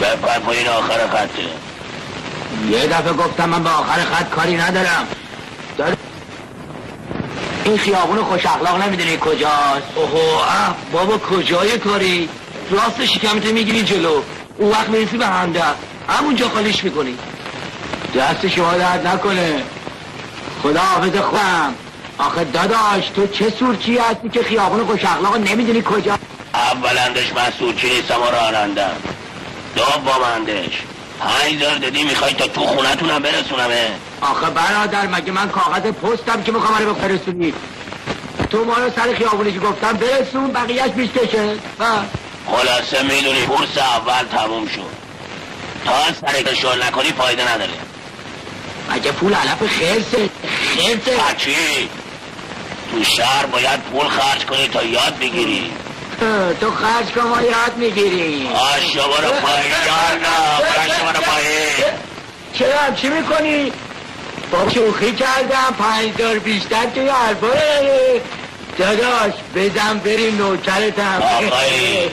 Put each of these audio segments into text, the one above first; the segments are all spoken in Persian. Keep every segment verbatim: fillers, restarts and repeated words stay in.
بپر پایین آخر خطه. یه دفعه گفتم من به آخر خط کاری ندارم. دار... این خیابون خوش اخلاق نمیدونی کجاست؟ اوهو اه بابا کجای کاری؟ راست شکمت میگیری جلو، اون وقت میرسی به هنده همونجا خالیش میکنی. دست شما درد نکنه. خدا حافظ خودم. آخه داداش تو چه سورچی هستی که خیابون خوش اخلاق نمیدونی کجا؟ اولندش من سورچی نیستم و رانندم. دومندش پنج دار دادی میخوای تا تو خونتونم برسونمه. آخه برادر مگه من کاغذ پستم که میخوام رو برسونی؟ تو ما رو سر خیابونی که گفتم برسون بقیهش میشکشه. خلاصه میدونی کورس اول تموم شد. تا سرکه شل نکنی فایده نداره. مگه پول علف خرسه؟ خرسه؟ بچی تو شهر باید پول خرج کنی تا یاد بگیری. تو خرج کن ما یاد میگیری. آشا برو پایین جانا برشو برو پایین. چرا چی میکنی؟ با شوخی کردم پنج دار بیشتر توی حرفا داداش بدم بریم نوکرتم. آقایی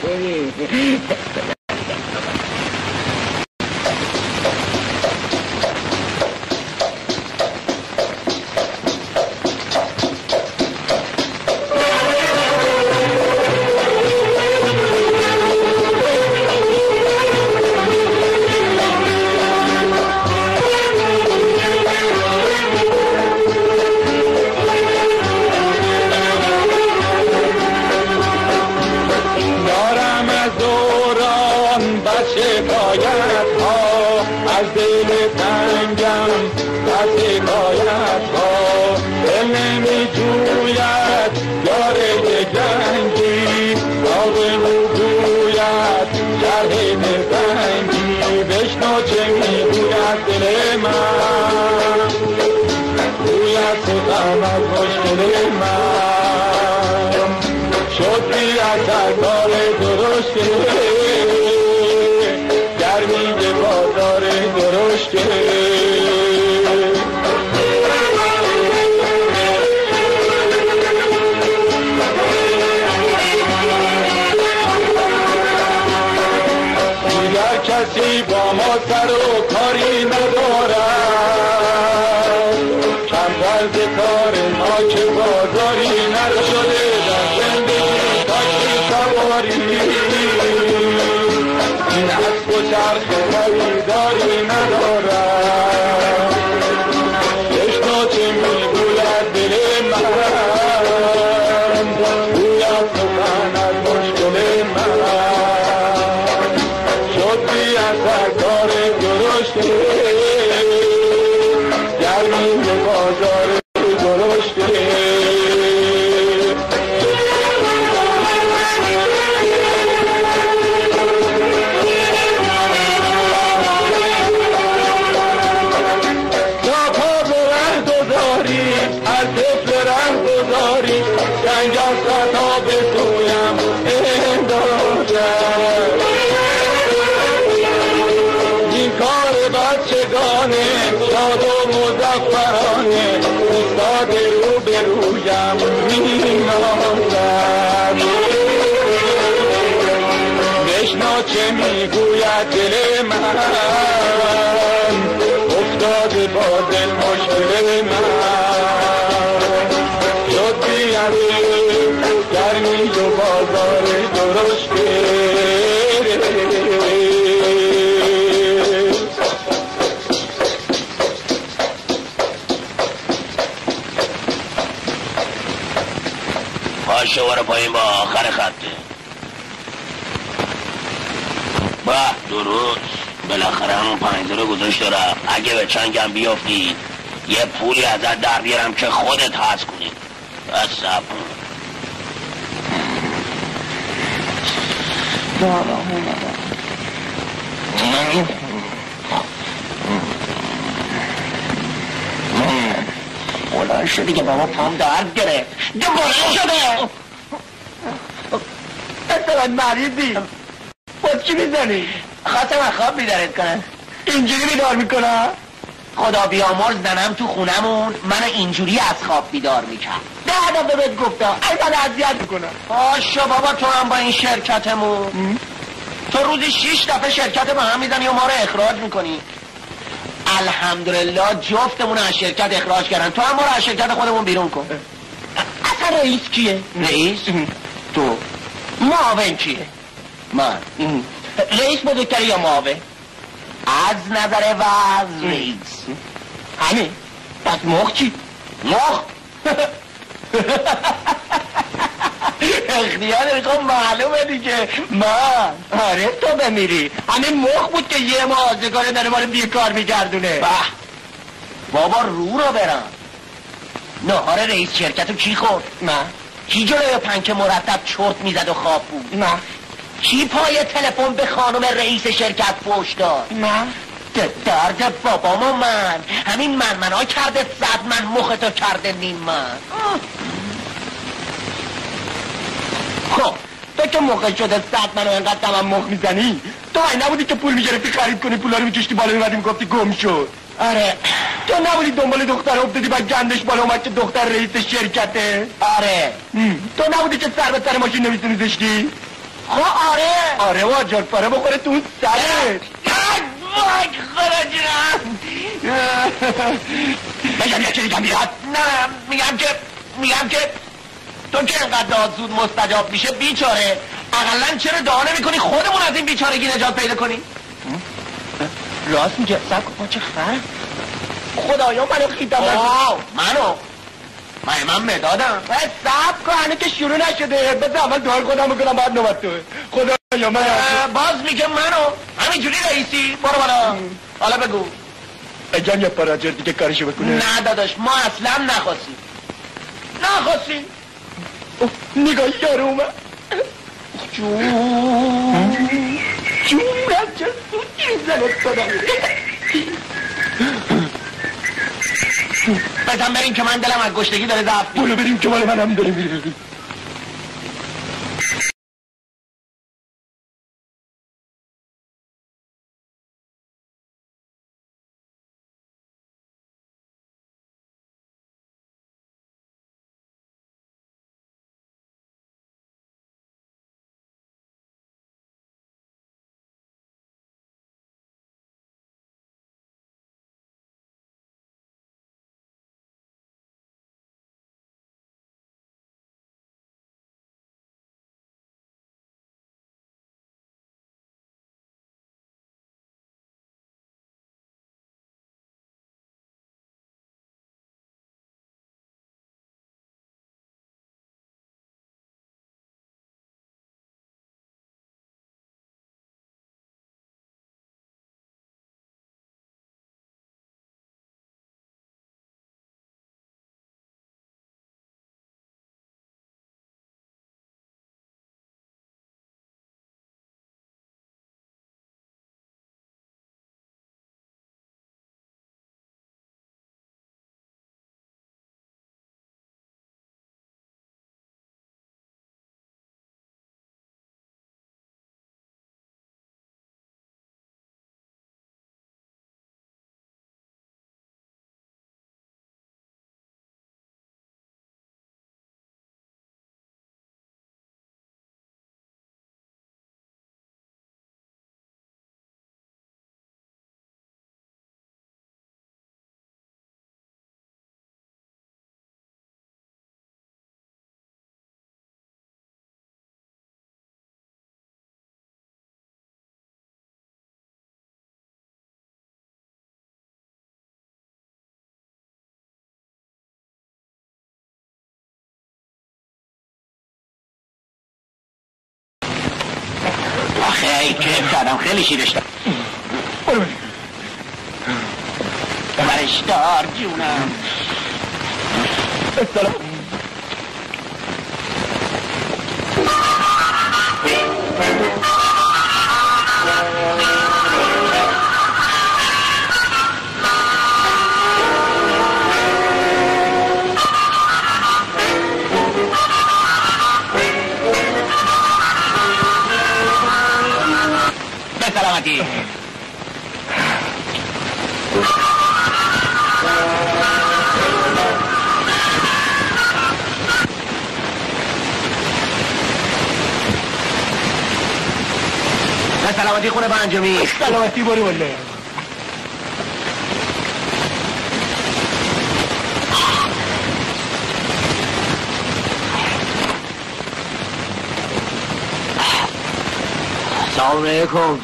شوار پایین با آخر خطه. با درست بالاخره همون پنجه رو گذاشت دارم. اگه به چنگم بیافتی یه پولی ازت در بیارم که خودت حس کنی. بس صبر کن. بلند شدی که بابا پام درد گره. جو بلند شده اصلا مریضی باز چی میزنی؟ خواستم از خواب بیدارت کنم. اینجوری بیدار میکنم؟ خدا بیامرز زنم تو خونمون من اینجوری از خواب بیدار میکرد. ده دفعه بهت گفتم ای من اذیت میکنم. آشا بابا تو هم با این شرکتمون تو روزی شیش دفعه شرکت به هم میزنی و ما رو اخراج میکنی. الحمدلله جفتمون از شرکت اخراج کردن، تو هم ما رو از شرکت خودمون بیرون کن. اصلا رئیس کیه؟ رئیس؟ تو. معاون کیه؟ من. رئیس بزرگتری یا معاون؟ از نظر وضع رئیس. همه؟ پس مخ چی؟ مخ؟ اختیار خب معلومه دیگه. من آره تو بمیری. همین مخ بود که یه ماه آزگاره داره ما رو بیکار میگردونه. به بابا رو رو برم. نهار رئیس شرکتو کی خورد؟ من. کی جلوی پنک مرتب چرت میزد و خواب بود؟ من. کی پای تلفن به خانم رئیس شرکت فوش داد؟ من. درد بابام و من. همین من منها کرده صد من مختو کرده نیم من. خب تو که موقع شده صد منو انقدر تمام مخ میزنی، تو این نبودی که پول میگرفتی خرید کنی، پولا رو میکشتی بالا میمدی میگفتی گم شد؟ آره. تو نبودی دنبال دختر افتادی بعد گندش بالا اومد که دختر رئیس شرکته؟ آره. تو نبودی که سر به سر ماشین نمیسی میذاشتی؟ خب آره. آره و آجار پاره بخوره تو اون سرت. وای خدا جونم. بگم یکی دیگه بیاد. نه میگم که میگم که تو که اینقدر داد زود مستجاب میشه بیچاره، اقلن چرا دعا نمی کنی خودمون از این بیچارگی نجات پیدا کنی؟ راست میگه. سب کن چه خبر؟ خدایا منو خیدم نکن. منو؟ من من مدادم. سب کن هنو که شروع نشده، بذار اول دعا خودم بکنم بعد نوبت توه. خدایا من باز میگه منو همینجوری رئیسی. برو بالا. حالا بگو اگه یه پراجر دیگه کارشو بکنه. نه داداش ما اصلا نخواستیم نخواستیم. نگاه یارو اومد. جون جونم چه سوچی زنت کنم. بزن بریم که من دلم از گشتگی داره ضعف. برو بریم که مال منم داره میره. خیلی کیف کردم، خیلی شیرش دارم. برش دار جونم. السلام. به سلامتی. به سلامتی خونه پنجمی. سلامتی باری والله. سلام علیکم.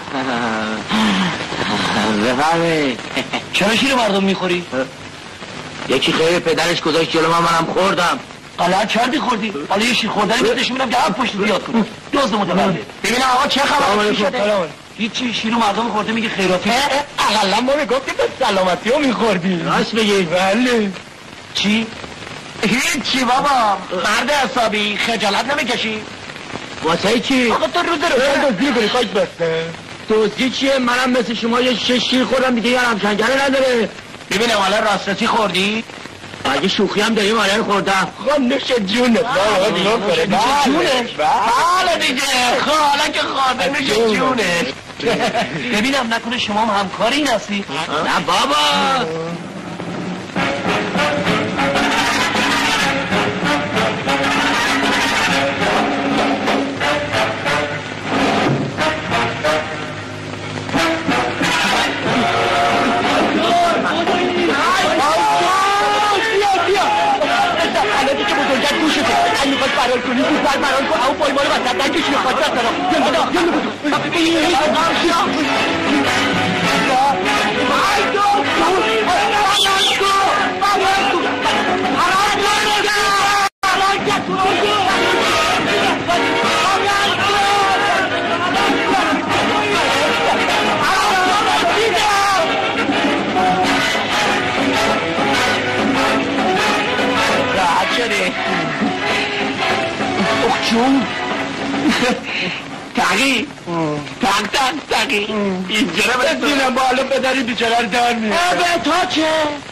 بفرمایید. چرا شیر مردم میخوری؟ یکی خیر پدرش گذاشت جلو من، منم خوردم. غلط کردی خوردی. حالا یه شیر خوردن بهش میدم که هر پشت زیاد کنه. دزد متولد. ببین آقا چه خبره؟ چی شده؟ هیچی، شیر مردم خورده میگه خیراتی. اقلا ما میگفتیم به سلامتی رو میخوردی. راست بگی. بله. چی؟ هیچی بابا. مرد حسابی خجالت نمیکشی؟ واسه چی؟ آقا تو روز رو چرا دزدی کنی خواهد بسته؟ دزدی چیه؟ منم مثل شما یه شش شیر خوردم دیگه، یارم کنگره نداره. ببینم حالا راستی خوردی؟ اگه شوخی هم داریم حالا خوردم. خب نوش جونه. نوش جونش؟ بله دیگه. حالا که خورده نوش جونش. ببینم نکنه شما هم همکار این هستی؟ نه بابا. اگه میخواد فرار کنی بود بر فرار کن، اما پایمال وسط نکشی خواهد بر طرف یلا دا یلا جون تقی تق تق تقی اینجا رو بسیلم بالا پدری بیچاره رو در میاد. به تا چه؟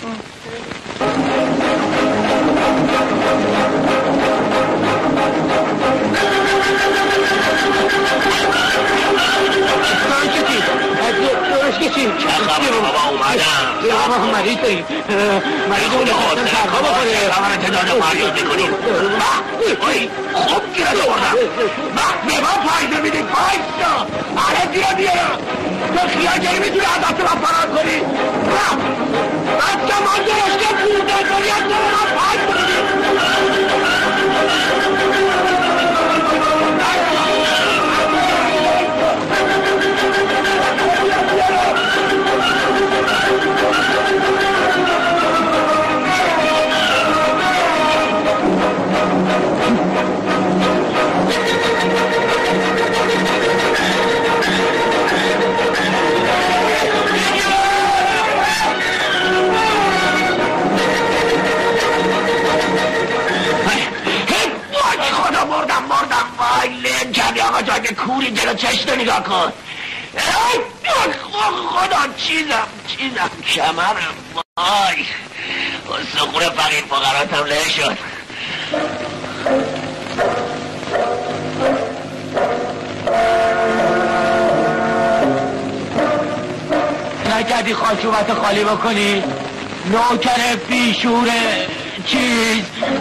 چه خبر بابا اومدم؟ بابا مریض داریم مریض خونه خواستن سرخوا بکنه خبر تداد فریاد میکنیم. خوب گیره دوردم به من فایده میدید بایستا آره گیره بیارم تو خیاجری میتونی از دست من فرار کنی. بچه من درشته بوده کنی از داره من فایده میدید. آقا جا که کوری جلو چشت نگاه کن. خدا چیزم چیزم کمرم وای سخور فقیر فقراتم له شد. نکردی خاشوبت خالی بکنی نوکر بیشور چیز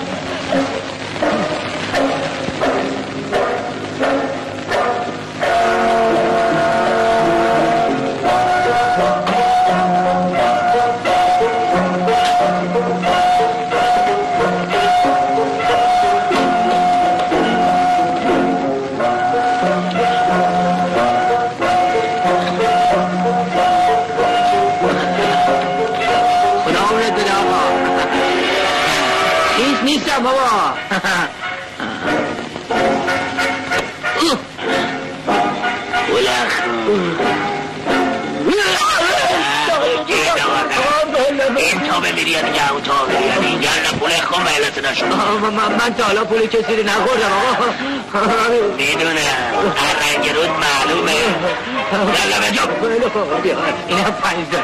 بابا این تا بمیری یا دیگه اون تا بمیری اینجا پول خون بهلت نشد. من تا حالا پول کسی رو نخوردم آقا. میدونم هر رنگ رود معلومه. یلا به جا این هم پنجده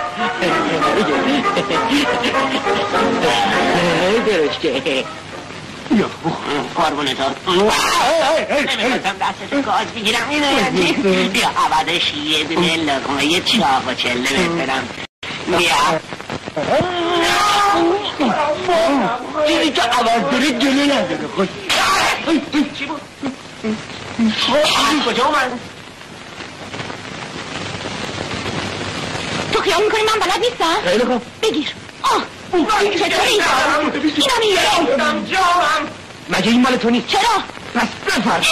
درشکه یا قربونت ها نمیخواستم دستش گاز بگیرم اینه بیا عوضش یه دونه لقمه یه چاق و چله بسرم بیا چیزی که عوض داری جلو نداره خود چی بود؟ کجا اومد؟ خیال میکنی من بلد نیستم؟ خیلی خوب بگیر. آه چطوری؟ اینم میره جانم. مگه این مال تو نیست؟ چرا؟ پس بفرم.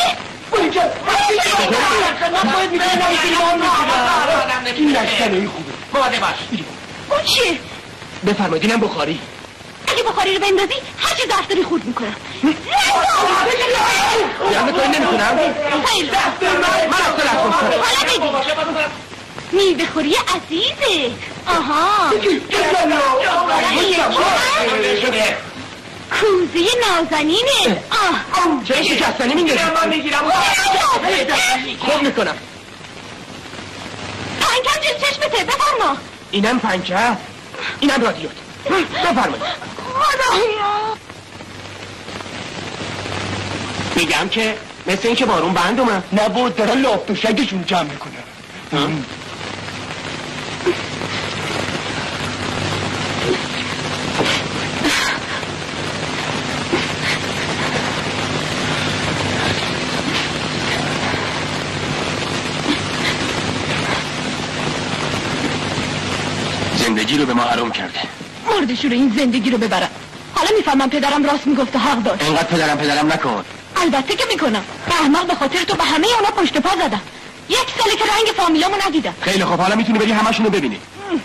این نشتنه این خوبه. باده باش. اون چیه؟ بفرمایید اینم بخاری. اگه بخاری رو بندازی هر چی دست داری خورد میکنم. یعنی تو این نمیکنم؟ خیلی من از تو لحظم کنم. حالا بگیر. میوه خوری عزیزه. آها کوزه نازنینه. آه چه شکستنی میگیرم؟ من میگیرم. خوب میکنم. پنکم جز چشمته بفرما. اینم پنکه اینم رادیوت. بفرمایید. خدایا میگم که مثل این که بارون بند اومد. نبود دارن لاف و شگشون جمع میکنن. زندگی رو به ما حرام کرده. مردشو رو این زندگی رو ببرم. حالا میفهمم پدرم راست میگفت و حق داشت. اینقدر پدرم پدرم نکن. البته که میکنم. احمق به خاطر تو به همه اونا پشت پا زدم. یک ساله که رنگ فامیلامو ندیدم. خیلی خوب حالا میتونی بری همشونو ببینی.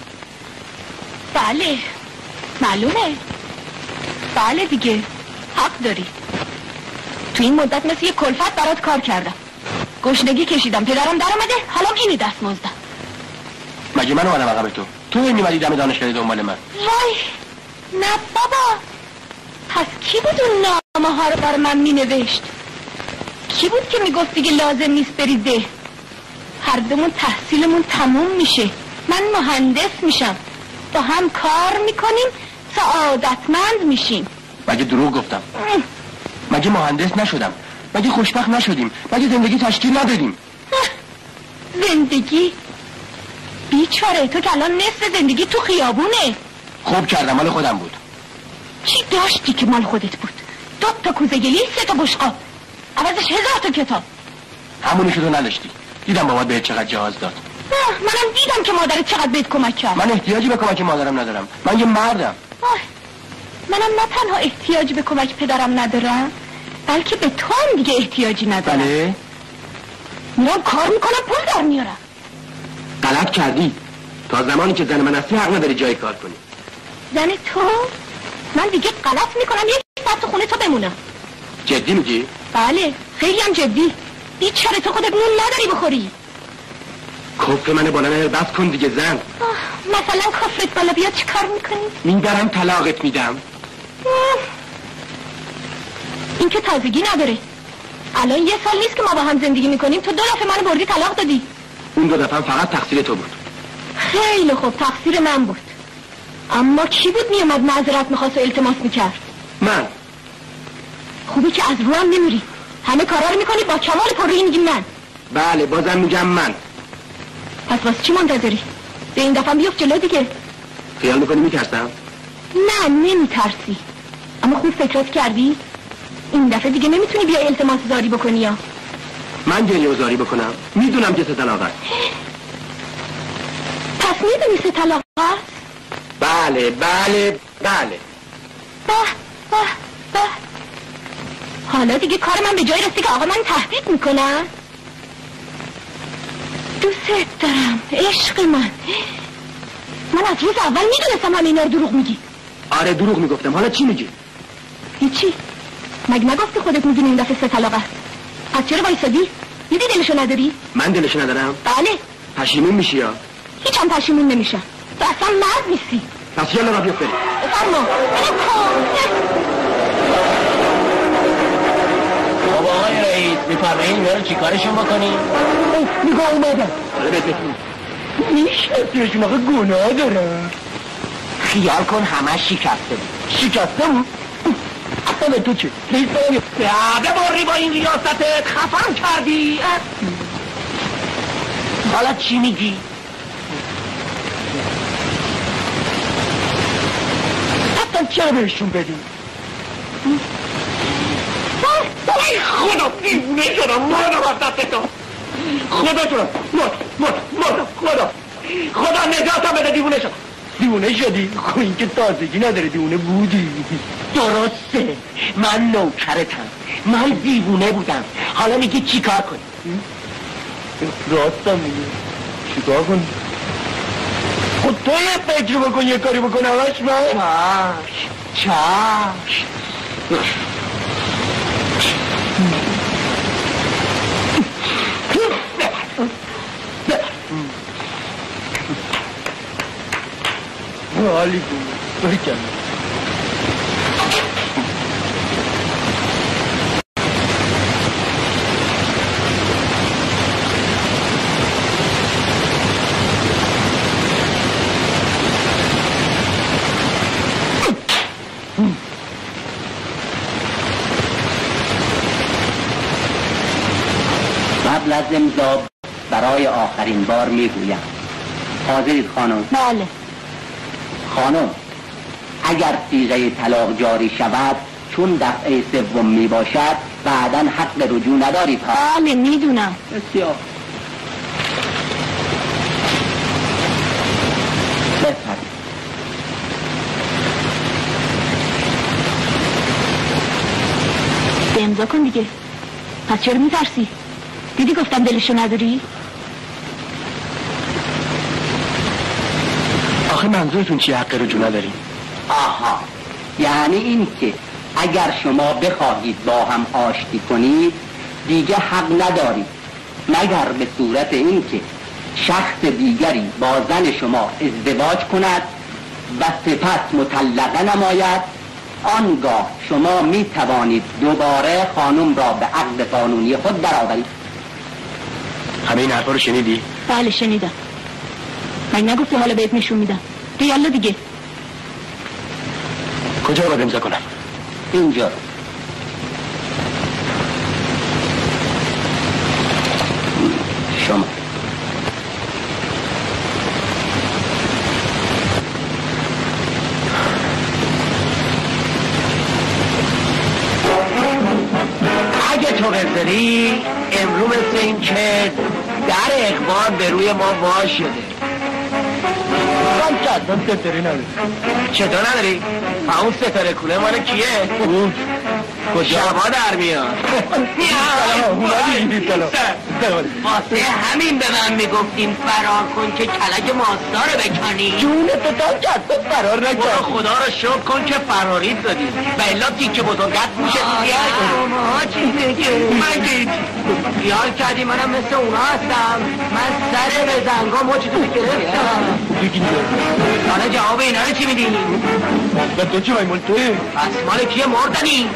بله معلومه. بله دیگه حق داری. تو این مدت مثل یه کلفت برات کار کردم. گشنگی کشیدم پدرم در اومده. حالا اینی دست مزدم. مگه من اومدم عقب تو؟ تو میمدی دم دانشگاه دنبال من. وای نه بابا. پس کی بود اون نامه ها رو بر من مینوشت؟ کی بود که میگفت دیگه لازم نیست بری ده؟ هر دومون تحصیلمون تموم میشه. من مهندس میشم. با هم کار میکنیم سعادتمند میشیم. مگه دروغ گفتم؟ مگه مهندس نشدم؟ مگه خوشبخت نشدیم؟ مگه زندگی تشکیل ندادیم؟ زندگی؟ بیچاره تو که الان نصف زندگی تو خیابونه. خوب کردم مال خودم بود. چی داشتی که مال خودت بود؟ دو تا کوزه گلی سه تا بشقاب عوضش هزار تا کتاب. همونیشو تو نداشتی. دیدم بابات بهت چقدر جهاز داد. منم دیدم که مادرت چقدر بهت کمک کرد. من احتیاجی به کمک مادرم ندارم. من یه مردم. آه. منم نه تنها احتیاجی به کمک پدرم ندارم بلکه به تو هم دیگه احتیاجی ندارم. بله؟ میرم کار میکنم پول در میارم. غلط کردی. تا زمانی که زن من هستی حق نداری جای کار کنی. زن تو؟ من دیگه غلط میکنم یک ساعت تو خونه تو بمونم. جدی میگی؟ بله خیلی هم جدی. بیچاره تو خودت نون نداری بخوری. کفر منو بالا نهر بس کن دیگه زن. مثلا کفرت بالا بیاد چی کار میکنی؟ میبرم طلاقت میدم. این که تازگی نداره. الان یه سال نیست که ما با هم زندگی میکنیم تو دو دفعه منو بردی طلاق دادی. اون دو دفعه فقط تقصیر تو بود. خیلی خوب تقصیر من بود. اما کی بود میومد معذرت میخواست و التماس میکرد؟ من. خوبی که از رو هم نمیری. همه کارا رو میکنی با کمال پررویی میگی من. بله بازم میگم من. پس واسه چی منتظری؟ به این دفعه بیفت جلو دیگه. خیال میکنی میترسم؟ نه نمیترسی. اما خوب فکرات کردی؟ این دفعه دیگه نمیتونی بیا التماس زاری بکنی یا؟ من گریه و زاری بکنم؟ میدونم که سه طلاق است. پس میدونی سه طلاق است؟ بله بله بله. به به به. حالا دیگه کار من به جای رسید که آقا من تهدید میکنن؟ دوست دارم عشق من. من از روز اول میدونستم همه اینا رو دروغ میگی. آره دروغ میگفتم. حالا چی میگی؟ هیچی. مگه نگفتی خودت میدونی این دفعه سه طلاق است؟ پس چرا وایسادی؟ دیدی دلشو نداری؟ من دلشو ندارم؟ بله. پشیمون میشی یا؟ هیچ هم پشیمون نمیشم. تو اصلا مرد نیستی. پس یالا را بیفت بریم. بفرما. بابا آقای رئیس میفرمایید اینا رو چیکارشون بکنیم؟ نگاه اومدم. حالا بهت بتونیم. میشنستیشون آقا گناه دارم. خیال کن همه شکسته بود. شکسته بود؟ اصلا تو چه؟ رئیس باید بعده باری با این ریاستت خفم کردی. حالا چی میگی؟ حتی چرا بهشون بدیم؟ ای خدا دیونه شدم مردم از دست تو. خدا جونم مرد مرد مرد خدا خدا نجاتم بده دیوونه شد. دیوونه شدی؟ خب این که تازگی نداره، دیوونه بودی. درسته، من نوکرتم، من دیوونه بودم. حالا میگی چی کار کنی؟ راستم میگه چیکار کنی؟ خود تو یه فکر بکن یه کاری بکن همش من. چشم چشم. حالی کنی بکن. قبل از امضا برای آخرین بار میگویم. حاضرید خانم؟ بله. خانم اگر صیغه طلاق جاری شود چون دفعه سوم می باشد بعداً حق رجوع ندارید ها. بله میدونم. بسیار بفرمایید. به امضا کن دیگه. پس چرا میترسی؟ دیدی گفتم دلشو نداری؟ آخه منظورتون چی حق رجوع نداریم؟ آها، یعنی این که اگر شما بخواهید با هم آشتی کنید دیگه حق ندارید مگر به صورت این که شخص دیگری با زن شما ازدواج کند و سپس مطلقه نماید. آنگاه شما می توانید دوباره خانم را به عقد قانونی خود درآورید. همه این حرفا رو شنیدی؟ بله شنیدم. من نگفتی حالا بهت نشون میدم. تو یالا دیگه. کجا باید امضا کنم؟ اینجا. شما اگه تو بذاری امرو مثل این که در اخبار به روی ما وا شده. من کردم ستاره نداری. چطور نداری؟ اون ستاره کوله مال کیه؟ اون کجا؟ شبا در میاد. واسه همین به من میگفتیم فرار کن که کلک ماستا رو بکنی. جون تو تا کردم فرار نکرد. خدا رو شکر کن که فراریت دادی و الا تیکه بزرگت میشه. ما چی میگه؟ من گیت خیال کردی منم مثل اونا هستم. من سر به زنگا موچتو گرفتم. حالا جواب اینا رو چی میدی؟ و تو چی باید مال توی؟ پس مال کیه مردنی؟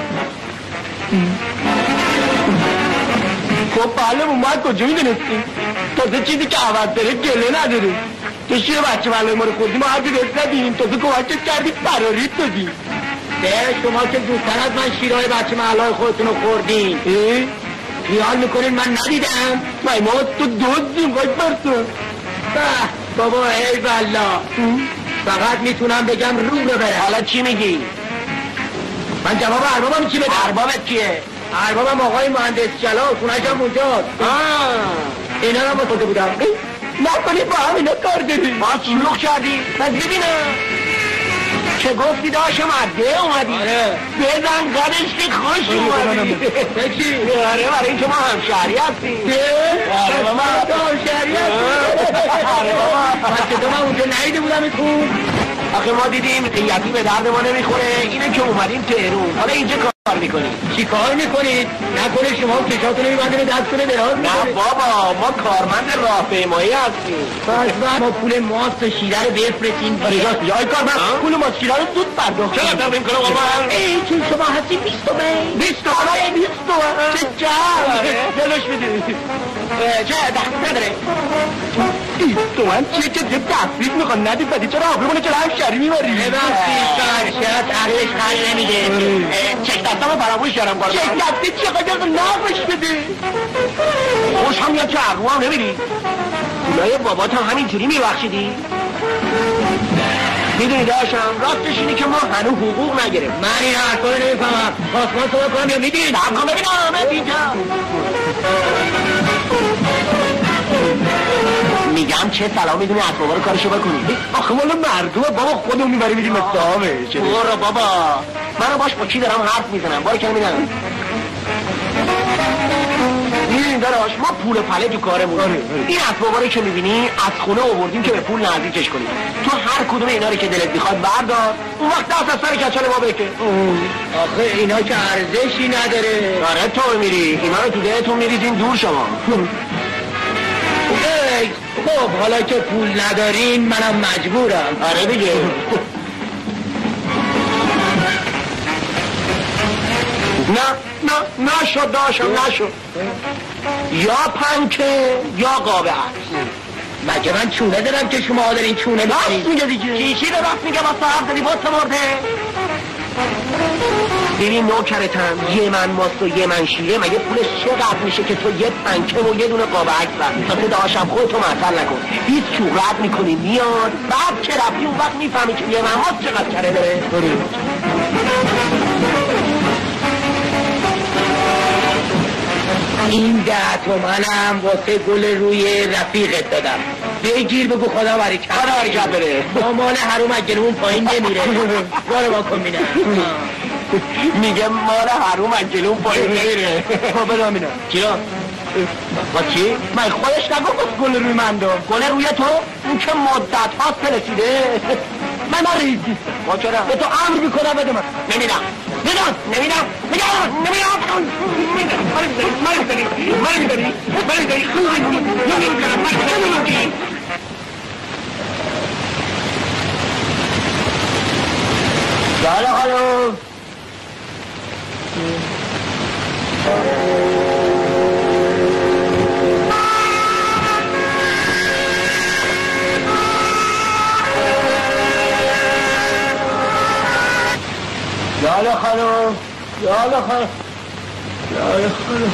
خب بله اومد کجا میدونستیم؟ تازه چیزی که عوض داره گله نداره. تو شیر بچه ملای ما رو خوردی ما حرفی بهت ندیم. تازه کمکت کردی فراریت دادیم. به شما که زودتر از من شیرهای بچه محلهای خودتون رو خوردین. خیال میکنین من ندیدم؟ مای ما تو دوزیم باید برسون. بابا ای والله فقط میتونم بگم رو رو بره. حالا چی میگی؟ من جواب اربابم چی بده؟ اربابت کیه؟ اربابم آقای مهندس جلال خونه‌شم اونجاست. اینا رو مطلده بودم. نکنی با هم اینا کار دادی. ما شلوغ کردی؟ پس ببینم چه گفتی داشت مرده اومدی؟ آره بزن قدش که خوش اومدی. بچی؟ آره برای اینکه ما همشهری هستیم. آره بابا تو همشهری هستیم. آره بابا پس که تو من اونجا نهیده بودم ایتون. آخه ما دیدیم قیتی به درد ما نمیخوره. اینه که اومدیم تهرون. حالا اینجا کار میکنید. چی کار میکنید؟ نکنه شما کشاتون رو میبنده به دست کنه دراز میکنید. نه بابا ما کارمند راهپیمایی هستیم. پس ما پول ماست و شیره رو بفرستیم. راست یا کارمند پول ماست شیره رو زود پرداخت. چرا تقدیم کنم بابا؟ ای چون شما هستی بیست تومن. بیست تومن؟ بیست تومن. چه جمع جلوش میده. چه دخل نداره؟ بیست تومن چیه که دیگه تفریق میخوان ندید بدی چرا آبرومونه چرا همشهری میبری؟ ببخشید چرا تغییرش خری نمیده؟ چک دستم فراموش کردم کارم. چک دستی چیه قدر نفش بده؟ خوش هم میاد که ارمو هم نمیدی؟ پولای بابات هم همینجوری میبخشیدی؟ میدونی داشتم راستش اینه که ما هنو حقوق نگریم. من این حرفا رو نمیفهمم. پاسمان صبح کنم یا میدید؟ دم کن ببینم اینجا میگم میگم چه سلام میدونی اسبابا رو کارشو بکنی. آخه والا مردمه بابا، خودمون میبری میدیم استعامه. برو بابا، منو باش با کی دارم حرف میزنم. باری که میدنم میرین داراش، ما پول پله تو کارمون. این اسبابا رو که میبینی از خونه آوردیم که به پول نزدیکش کنیم. تو هر کدوم اینا رو که دلت میخواد بردار، اون وقت دست از سر کچل ما بکه. آخه اینا که ارزشی نداره. آره تو میری اینا رو تو دلتون میریزین دور شما. خب حالا که پول ندارین منم مجبورم. آره دیگه. نه نه نشد داشم نشد. یا پنکه یا قابه عکس. مگه من چونه دارم که شما دارین چونه راست دارین؟ میگه دیگه. چیچی رو راست میگه با صاحب داری باست مرده. ببین نوکرتم، یه من ماست و یه من شیره، مگه پولش چقدر میشه که تو یه پنکه و یه دونه قابه عکس بردی؟ تا تو داشم خودتو معطل نکن. هیچ چوغت میکنی میاد، بعد که رفتی اون وقت میفهمی که یه من ماست چقدر کره داره. این ده تومنم واسه گل روی رفیقت دادم. بگیر بگو خدا بریکت. خدا بریکت بره. با مال حروم از گلومون پایین نمیره. بارو با کن بینم. میگه مال حروم از گلوم پایین نمیره. خب بدام بینم چی رو؟ با چی؟ من خودش نگو بس گل روی من دار. گل روی تو؟ اون که مدت هاست رسیده. من نریزی. با چرا؟ به تو امر میکنم بده من. نمیدم نمیدم نمیدم نمیدم نمیدم نمیدم من میداری من میداری من میداری جالا خانم جالا خانم جالا خانم جالا خانم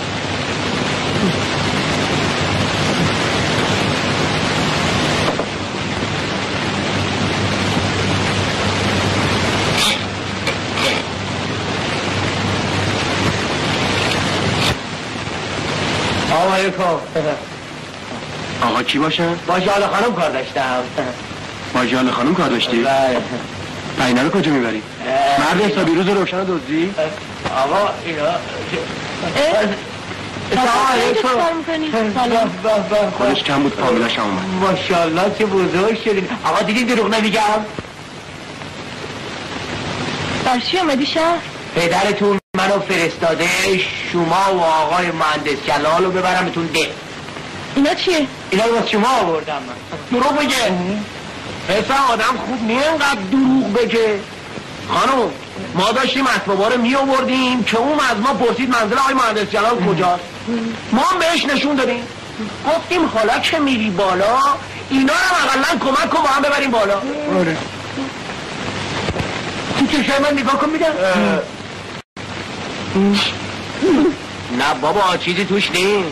آقا علیکم. آقا کی باشه؟ با جالا خانم کار داشتم. با جان خانم کار داشتی؟ پینا رو کجا میبری؟ مرد حسابی روز روشن دزدی؟ آقا اینا سلام علیکم. سلام. خودش کم بود فامیلاش هم اومد. ماشاءالله چه بزرگ شدین. آقا دیدی دروغ نمیگم؟ بر چی اومدی شهر؟ پدرتون منو فرستاده شما و آقای مهندس جلال رو ببرم بهتون ده. اینا چیه؟ اینا رو با شما آوردم من. دروغ بگه. پسر آدم خوب نیه اینقدر دروغ بگه. خانم ما داشتیم اسبابا رو می آوردیم که اون از ما پرسید منزل آقای مهندس جلال کجاست. ما هم بهش نشون دادیم، گفتیم حالا که میری بالا اینا رو اقلا کمک کن با هم ببریم بالا. آره تو چشم من نگاه کن میدم. نه بابا چیزی توش نیست.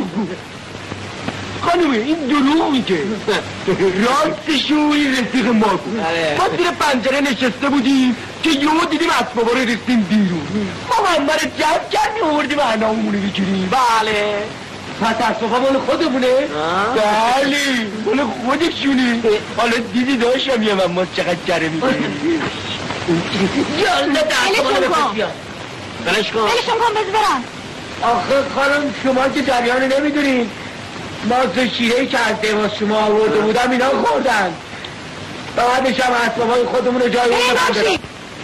خانومه این دروغ میگه. راستشو این رفیق ما بود. ما زیر پنجره نشسته بودیم که یهو دیدیم اسبابا رو ریختیم بیرون. ما منبر جمع کردیم آوردیم اعنامونو بگیریم. بله. پس اسبابا مال خودمونه؟ بله مال خودشونه. حالا دیدی داشتم یه من ما چقدر جره میکنیم. یالا دست کن بیاد. بلش کن بلشون کن بز برم. آخه خانم شما که جریان نمیدونین، ماست شیرهی که از دیواز شما آورده بودم اینا خوردن. بعدش هم اسبابای خودمون رو جای اون بردارم.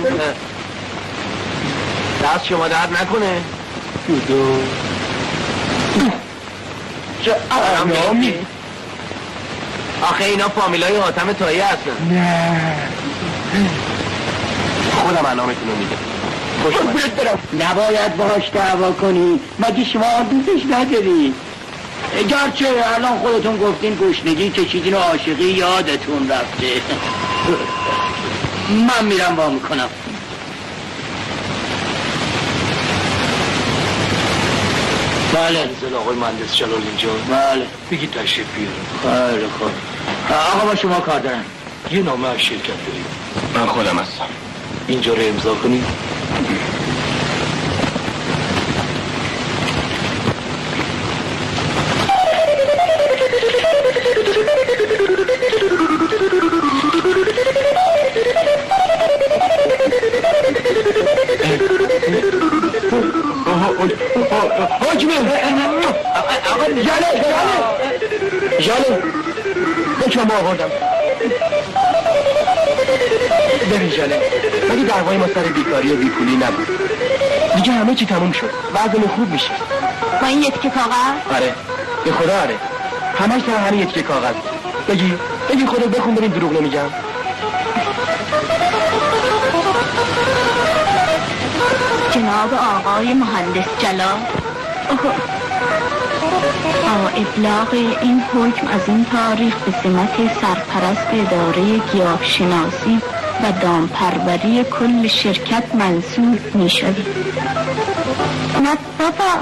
دست شما درد نکنه. جدا چه ارامی. آخه اینا فامیلای حاتم تایی هستن. نه خودم انامتون رو میگم. نباید باهاش دعوا کنی، مگه شما دوستش نداری؟ گرچه الان خودتون گفتین گشنگی کشیدین و عاشقی یادتون رفته. من میرم با میکنم. بله زن آقای مهندس جلال اینجا. بله بگید تشریف بیارم. خیلی خوب. آقا با شما کار دارم. یه نامه از شرکت داریم. من خودم هستم. اینجا رو امضا کنید. جاله بچه ما آوردم ببین جاله مگه دعوای ما سر بیکاری و بیپولی نبود دیگه همه چی تموم شد وضعمون خوب میشه با این یکی کاغذ؟ آره به خدا آره همش سر همین یکی کاغذ بگی بگی خدا بخون بریم دروغ نمیگم جناب آقای مهندس جلال با ابلاغ این حکم از این تاریخ به سمت سرپرست اداره گیاهشناسی و دامپروری کل شرکت منصوب می شوید. نه بابا.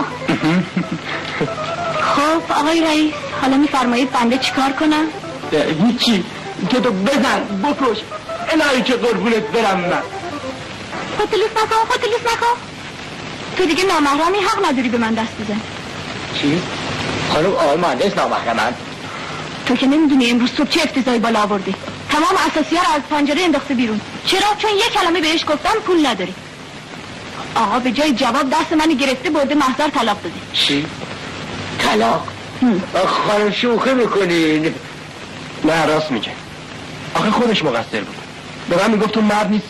خب آقای رئیس حالا میفرمایید بنده چیکار کنم؟ هیچی که تو بزن بکش الهی که قربونت برم من خودلوس نکن خودلوس نکن تو دیگه نامحرمی حق نداری به من دست بزن. چی؟ خانم آقای مهندس نامحرمن؟ تو که نمیدونی امروز صبح چه افتضاحی بالا آوردی. تمام اساسی ها رو از پنجره انداخته بیرون. چرا؟ چون یک کلمه بهش گفتم پول نداری. آقا به جای جواب دست منو گرفته برده محضر طلاق داده. چی؟ طلاق؟ خانم شوخی میکنین؟ نه راست میگه آخه خودش مقصر بود به من میگفت تو مرد نیست.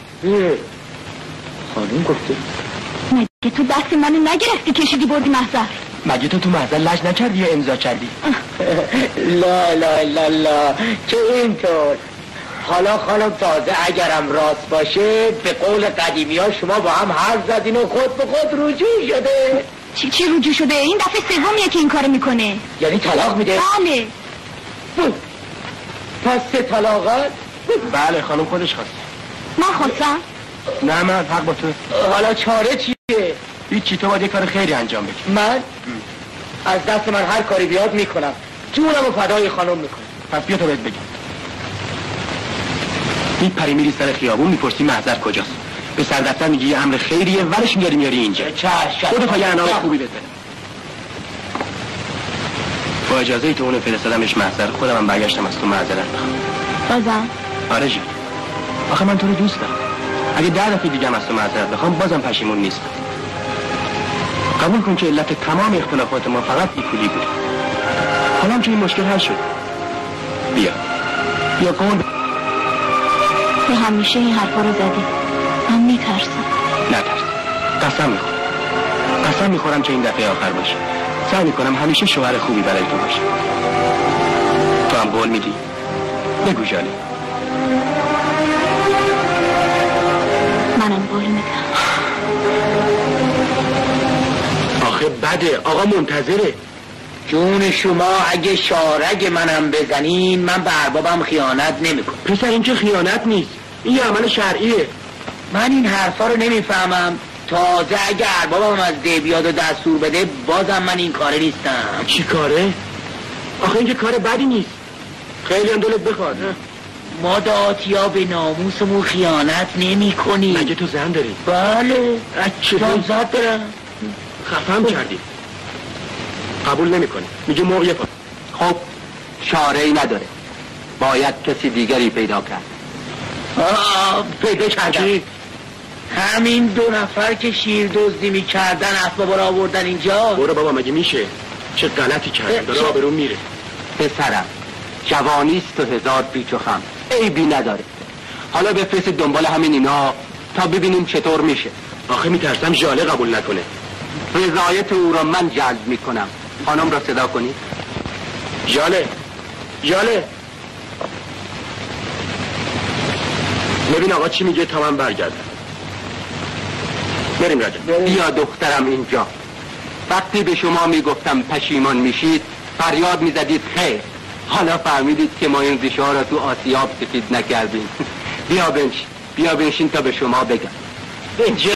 خانم گفته مگه تو دست منو نگرفتی کشیدی بردی محضر؟ مگه تو تو محضر لج نکردی یا امضا کردی؟ لا لا لا لا چه اینطور حالا خانم تازه اگرم راست باشه به قول قدیمی ها شما با هم حرف زدین و خود به خود رجوع شده. چی چی رجوع شده؟ این دفعه سومیه که این کارو میکنه. یعنی طلاق میده؟ بله. پس سه طلاقات؟ بله خانم خودش خواسته. من خواستم؟ نه من حق با تو. حالا چاره چیه؟ هیچی تو باید یه کار خیلی انجام بدی. من؟ از دست من هر کاری بیاد میکنم جونم و فدای خانم میکنم. پس بیا تو بهت بگم میپری میری سر خیابون میپرسی محضر کجاست به سردفتر میگی یه امر خیریه ورش میاری میاری اینجا چشم خودت ها یه انعام خوبی بزنه با اجازه تو اونو فرستادمش محضر خودم هم برگشتم از تو معذرت بخوام. بازم؟ آره جان آخه من تو رو دوست دارم اگه ده دفعه دیگه از تو معذرت بخوام بازم پشیمون نیستم. قبول کن که علت تمام اختلافات ما فقط بیپولی بود. حالا هم که این مشکل حل شد بیا بیا کن تو همیشه این حرفا رو زدی من میترسم. نترس قسم میخورم قسم میخورم که این دفعه آخر باشه. سعی میکنم همیشه شوهر خوبی برای تو باشه. تو هم قول میدی؟ بگو جالی. منم قول میدم. آخه بده آقا منتظره. جون شما اگه شارگ منم بزنین من به اربابم خیانت نمیکنم. پسر این که خیانت نیست این یه عمل شرعیه. من این حرفا رو نمیفهمم تازه اگه اربابم از ده بیاد و دستور بده بازم من این کاره نیستم. چی کاره؟ آخه این که کار بدی نیست خیلی هم دلت بخواد. ما داتیا به ناموسمون خیانت نمی کنی. مگه تو زن داری؟ بله چه زد دارم. خفم کردی قبول نمی کنی میگه موقع پا. خب چاره‌ای نداره باید کسی دیگری پیدا کرد. آه پیدا کردم. چی؟ همین دو نفر که شیر دزدی میکردن اسبابا رو آوردن اینجا. برو بابا مگه میشه چه غلطی کردی داره آبرون میره. پسرم جوانیست و هزار پیچ و خم عیبی نداره. حالا بفرست دنبال همین اینا تا ببینیم چطور میشه. آخه میترسم ژاله قبول نکنه. رضایت او را من جلب میکنم. خانم را صدا کنید. ژاله ژاله ببین آقا چی میگه تا من برگردم. بریم رجب. بیا دخترم اینجا. وقتی به شما میگفتم پشیمان میشید فریاد میزدید خیر. حالا فهمیدید که ما این ریشه ها را تو آسیاب سفید نکردیم. بیا بنشین بیا بنشین تا به شما بگم. اینجا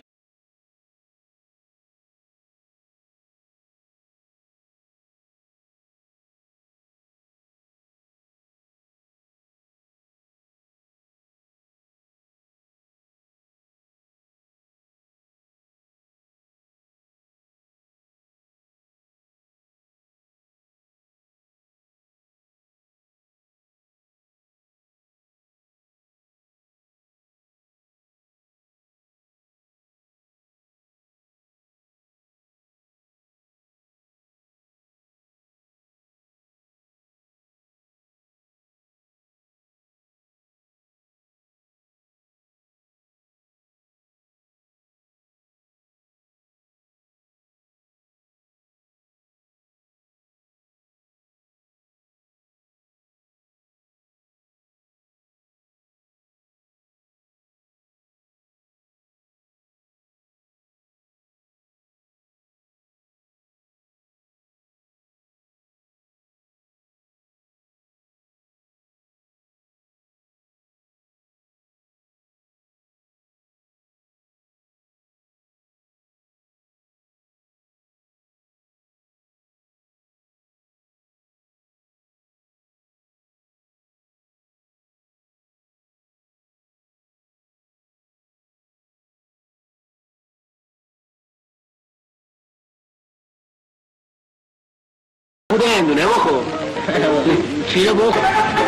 خود هندونه بخور چی رو بخور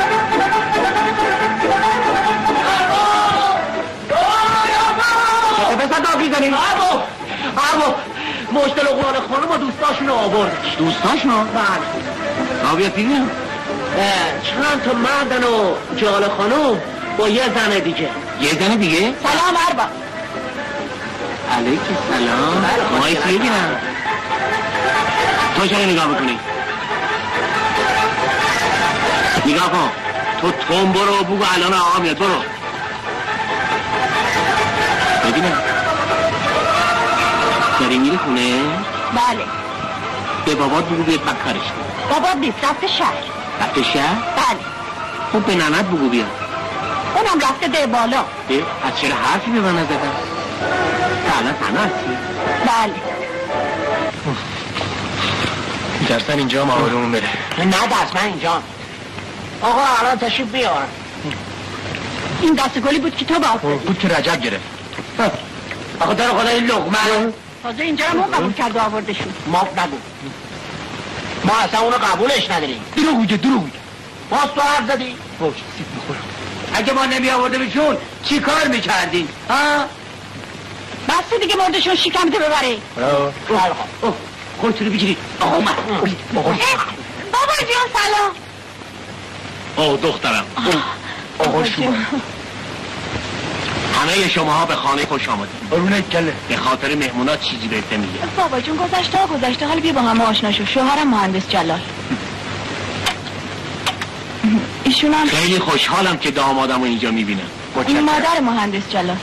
بسا داغی زنیم اربا اربا مشتل اقلال خانم و دوستاشون رو آوردش دوستاشون؟ بله آبیت دیدیم؟ چند تا مردن و جال خانم با یه زن دیگه یه زن دیگه؟ سلام اربا. علیک سلام مایی سیه بینم تو چرا نگاه بکنی؟ نگاه کن تو تون برو بگو الان آقا میاد برو ببینم داری میری خونه؟ بله. به بابات بگو بیاد بکارش بابا نیست رفته شهر. رفته شهر؟ بله. خب به ننت بگو بیاد اونم رفته ده بالا. اه از چرا حرفی به من نزدن؟ تا الان تنها هستی؟ بله. درستن اینجا ماهارمون بره نه دست من اینجا آقا الان تشریف بیار این دست گلی بود که تو باز بود که رجب گرفت آقا در خدا این لقمه تازه اینجا هم اون قبول کرد و آوردشون. ماف نگو ما اصلا اونو قبولش نداریم دروغ میگه دروغ میگه باز تو حرف زدی باش سیب میخورم اگه ما نمی آورده بشون چی کار میکردیم؟ ها بس دیگه مردشون شکمته ببره. خودتونو بگیرید آقا من بابا جون سلام. آه دخترم آقا شما همه شماها به خانه خوش آمدید برونه کله به خاطر مهمونات چیزی بهت نمیگه بابا جون گذشته ها گذشته حالا بیا با همه آشنا شو. شوهرم مهندس جلال. ایشونم خیلی خوشحالم که دامادم رو اینجا میبینم این مادر مهندس جلال.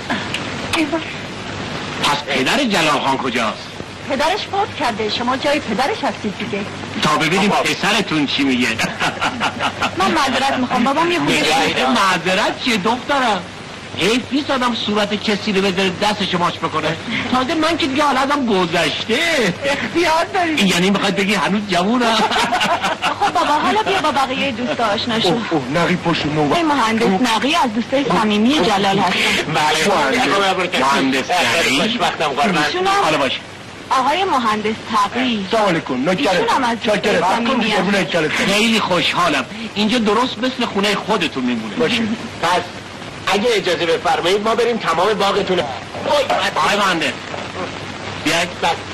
پس پدر جلال خان کجاست؟ پدرش فوت کرده. شما جای پدرش هستید دیگه. تا ببینیم پسرتون چی میگه من معذرت میخوام بابام یه خودش معذرت چیه دخترم؟ حیف نیست آدم صورت کسی رو بذاره دستش ماچ بکنه تازه من که دیگه حالا ازم گذشته اختیار داری. یعنی میخواد بگی هنوز جوونم خب بابا حالا بیا با بقیه دوستا آشنا شو. اوه اوه نقی پشت نو این مهندس نقی از دوستای صمیمی جلال هستن. بله مهندس نقی ایشونم حالا باشه آقای مهندس تقی. سوال کن نکره ایشونم از چاکره دوستای کن صمیمی هستن. برونه کله خیلی خوشحالم اینجا درست مثل خونه خودتون میمونه باشه پس اگه اجازه بفرمایید ما بریم تمام باغتون آقای مهندس بیاید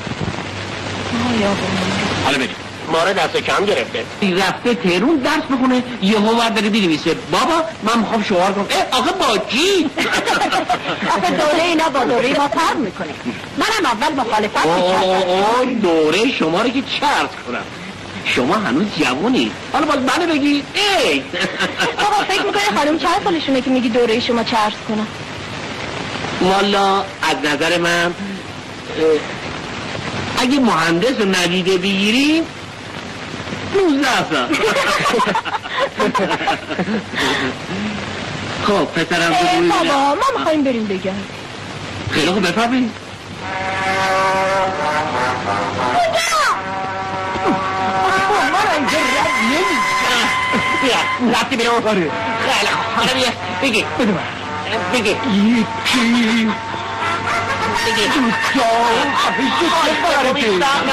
حالا بریم ما رو دست کم گرفته رفته تهرون درس بخونه یهو ورداره بنویسه بابا من میخوام شوهر کنم اه آخه با کی آخه دوره اینا با دوره ما فرق میکنه. منم اول مخالفت میکردم. اوه دوره شما رو که چرت کنم شما هنوز جوونی حالا باز منو بگی ای بابا فکر میکنه خانم چند سالشونه که میگی دوره شما چرس کنم؟ والا از نظر من اگه مهندس رو ندیده بگیریم نوزده سال خب پسرم تو ای بوی بابا ما میخواییم بریم بگم. خیلی خوب بفرمایید ما رو اینجا رد نمی بیا رفتی بیرون آره خیلی خوب حالا بیا بگی بده من بگی یکی بگی دوستا خفشت بفرده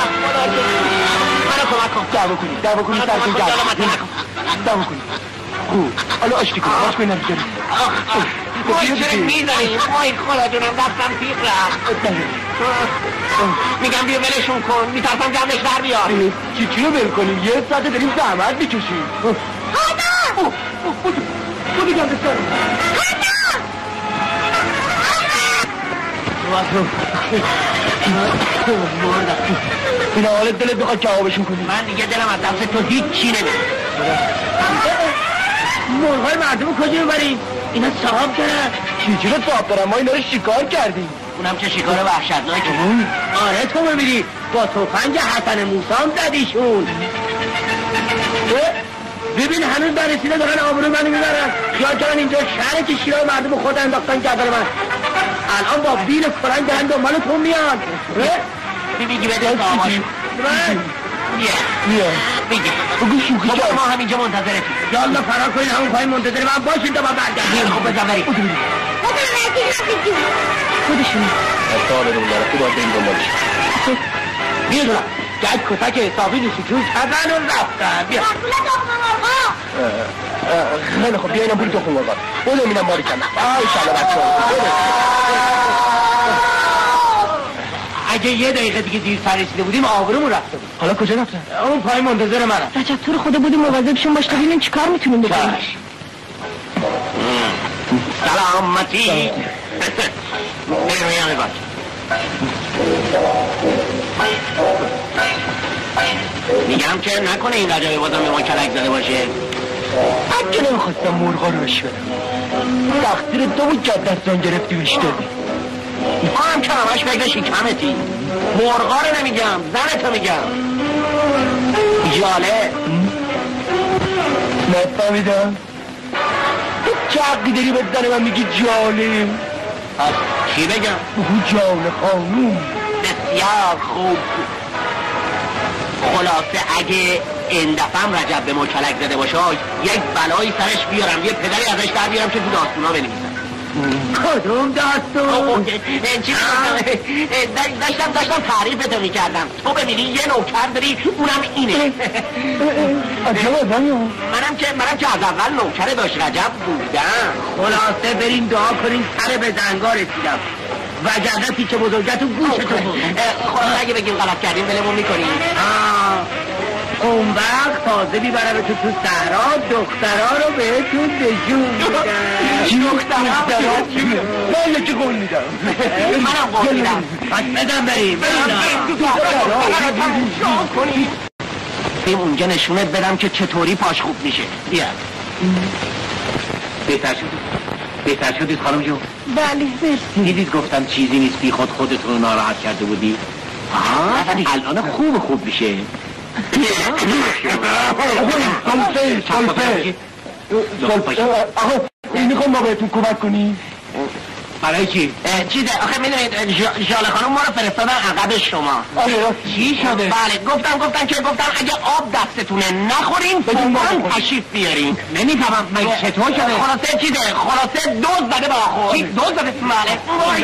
منو کمک کن دعوا کنید دعوا کنید سرکن گرد دعوا کنید خوب حالا آشتی کنید باش کنید نبیجاری ما چرا میزنیم ما این خالتونم دستم تیغ رفت میگم بیا ولشون کن میترسم جمعش در بیار چی چی رو بل کنیم یه ساعته داریم زحمت میکشیم خانم بودو بودو گرد سر این حالت دلت بخواد کبابشون کنی من دیگه دلم از دست تو هیچ چی نمید مرغای مردم کجا ببریم اینا صاحب کردن چی چی رو صاحب دارم ما اینا رو شکار کردیم اونم چه شکار وحشتناکی آره تو ببینی با تفنگ حسن موسی هم زدیشون ببین هنوز در رسیده دارن آبرو منو میبرن خیال کردن اینجا شهر که شیرای مردم خود انداختن گردن من الان با بیل فرنگ دهن دنبال تو میان بگی بده آماشون بیا بیا بگی بگو شوخی بابا کرد ما همینجا منتظرتیم یالا فرار کنین همون پای منتظر من باشین تا من برگردیم خب بزن بریم خودشون اصلا برون داره خوب باید بریم دنبالش میدونم گج کتک حسابی نشیجوی کردن و رفتن. بیا مسئول تخم مرغا. خیلی خب بیا اینم بوری تخم مرغا. بودو میرم باری کنم. آی شالا بچه ها. اگه یه دقیقه دیگه دیر رسیده بودیم آبرومون رفته بود. حالا کجا رفتن؟ اون پای منتظر منم. رجب تو رو خدا بودیم مواظبشون باش تا ببینیم چیکار میتونیم بکنیم. سلامتی. نمیام باش. میگم که نکنه این رجبه بازم به ما کلک زده باشه. اگه نمیخواستم مرغا رو بشورم تقصیر تو بود که دستان گرفتی بشتری. ما هم که همش فکر شکمتی. مرغا رو نمیگم زنتو میگم. جاله نفهمیدم. چه حقی داری بزنه من میگی جاله؟ چی بگم؟ بگو جاله خانوم. بسیار خوب. خلاصه اگه این دفعه رجب به ما کلک زده باشه یک بلایی سرش بیارم یه پدری ازش در بیارم که تو داستونا بنویسم. کدوم داستون؟ چی داشتم داشتم تعریفتو میکردم. تو ببینی یه نوکر داری اونم اینه. عجب آدمیم. منم که منم که از اول نوکر داشت رجب بودم. خلاصه بریم دعا کنیم سر به زنگا رسیدم. وجبه پیچ بزرگتو گوشتو بود. خلاصه اگه بگیم غلط کردیم بلمون میکنیم. اون وقت تازه بیبرم تو تو صحرا دخترها رو بهتون نشون میدن. چی دخترها؟ من یکی قول میدم. منم قول میدم. پس بدم بریم. بریم اونجا نشونت بدم که چطوری پاش خوب میشه. بیا. بهتر شدید؟ بهتر شدید خانم جون؟ بله مرسی. دیدید گفتم چیزی نیست بی خود خودتون رو ناراحت کرده بودی؟ آها الان خوب خوب میشه. سلفه سلفه سلفه آقا میخوام ما بهتون کمک کنی؟ برای چی؟ چیزه آخه میدونید ژاله خانم ما رو فرستادن عقب شما. آره چی شده؟ بله گفتم گفتم که گفتم اگه آب دستتونه نخورین فوراً تشریف بیارین. نمیفهمم مگه چطور شده؟ خلاصه چیزه خلاصه دوز زده با آخور. چی دوز زده؟ بله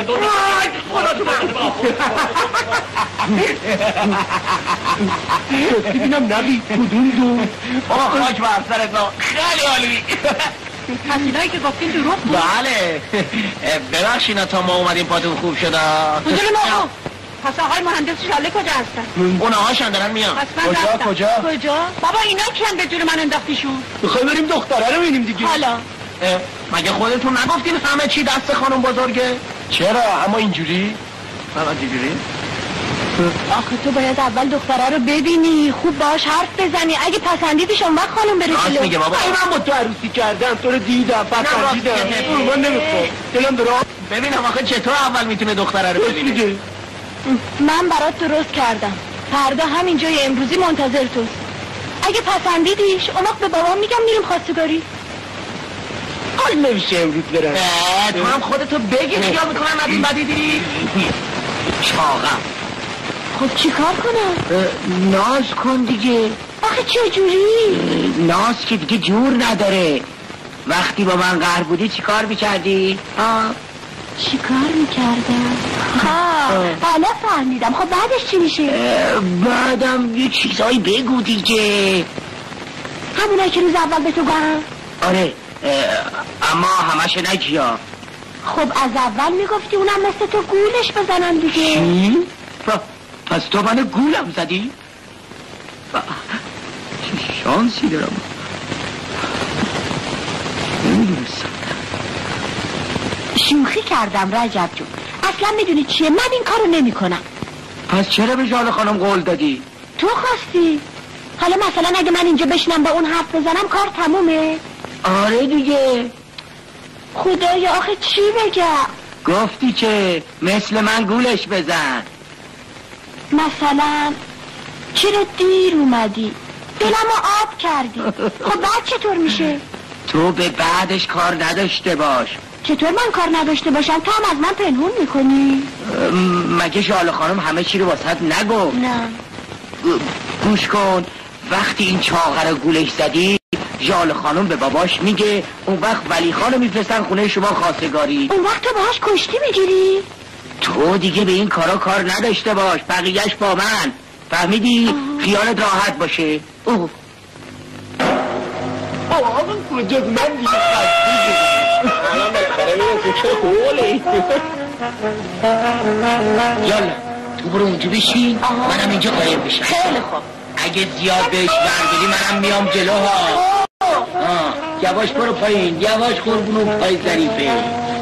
ببینم نبی کدوم دو؟ آه خاک بر سرت خیلی عالی. پس اینایی که گفتین دروغ بود؟ بله ببخشینا تا ما اومدیم پاتون خوب شده. کجا ما؟ پس آقای مهندس شاله کجا هستن؟ اون آقاشان دارن میان. پس من کجا رفتم. کجا؟ کجا؟ بابا اینا کیان به جور من انداختیشون؟ میخوای بریم دختره رو ببینیم دیگه. حالا مگه خودتون نگفتین همه چی دست خانم بزرگه؟ چرا اما اینجوری؟ اما اینجوری؟ آخه تو باید اول دختره رو ببینی خوب باش حرف بزنی اگه پسندیدیش اون وقت خانم بره راست جلو. میگه بابا. من با تو عروسی کردم تو رو دیدم پسندیدم. من نمیخوام دلم داره. ببینم آخه چطور اول میتونه دختره رو ببینه؟ دیگه من برات درست کردم فردا همین جای امروزی منتظر توست. اگه پسندیدیش اون وقت به بابام میگم میریم خواستگاری. حال نمیشه امروز برم. تو هم خودتو بگی خیال میکنم از این بدی دیری؟ چاقم. خب چی کار کنم؟ ناز کن دیگه. آخه چه جوری؟ ناز که دیگه جور نداره. وقتی با من قهر بودی چی کار میکردی؟ چی کار میکردم؟ ها حالا فهمیدم. خب بعدش چی میشه؟ بعدم یه چیزایی بگو دیگه. همونایی که روز اول به تو گفتم. آره اما همش نگیا. خب از اول میگفتی اونم مثل تو گولش بزنن دیگه. چی؟ پس تو منو گولم زدی؟ چه شانسی دارم. نمیدونستم. شوخی کردم رجب جون. اصلا میدونی چیه من این کارو نمی کنم. پس چرا به ژاله خانم قول دادی؟ تو خواستی. حالا مثلا اگه من اینجا بشنم با اون حرف بزنم کار تمومه. آره دیگه. خدایا آخه چی بگم؟ گفتی که مثل من گولش بزن. مثلا چرا دیر اومدی؟ دلمو آب کردی. خب بعد چطور میشه؟ تو به بعدش کار نداشته باش. چطور من کار نداشته باشم؟ تو هم از من پنهون میکنی؟ مگه ژاله خانم همه چی رو واسط نگفت؟ نه. گوش کن وقتی این چاقه رو گولش زدی ژاله خانم به باباش میگه اون وقت ولی خانو میفرستن خونه شما خواستگاری. اون وقت تو باهاش کشتی میگیری؟ تو دیگه به این کارا کار نداشته باش بقیهش با من. فهمیدی؟ خیالت راحت باشه. اوه آقا کجاست من دیگه خسته شدم الان بالاخره میرسه چه خوله یالا تو برو اونجا بشین منم اینجا قایم بشم. خیلی خوب. اگه زیاد بهش بردی منم میام جلو ها. آه یواش برو پایین، یواش قربونو پای ظریفه.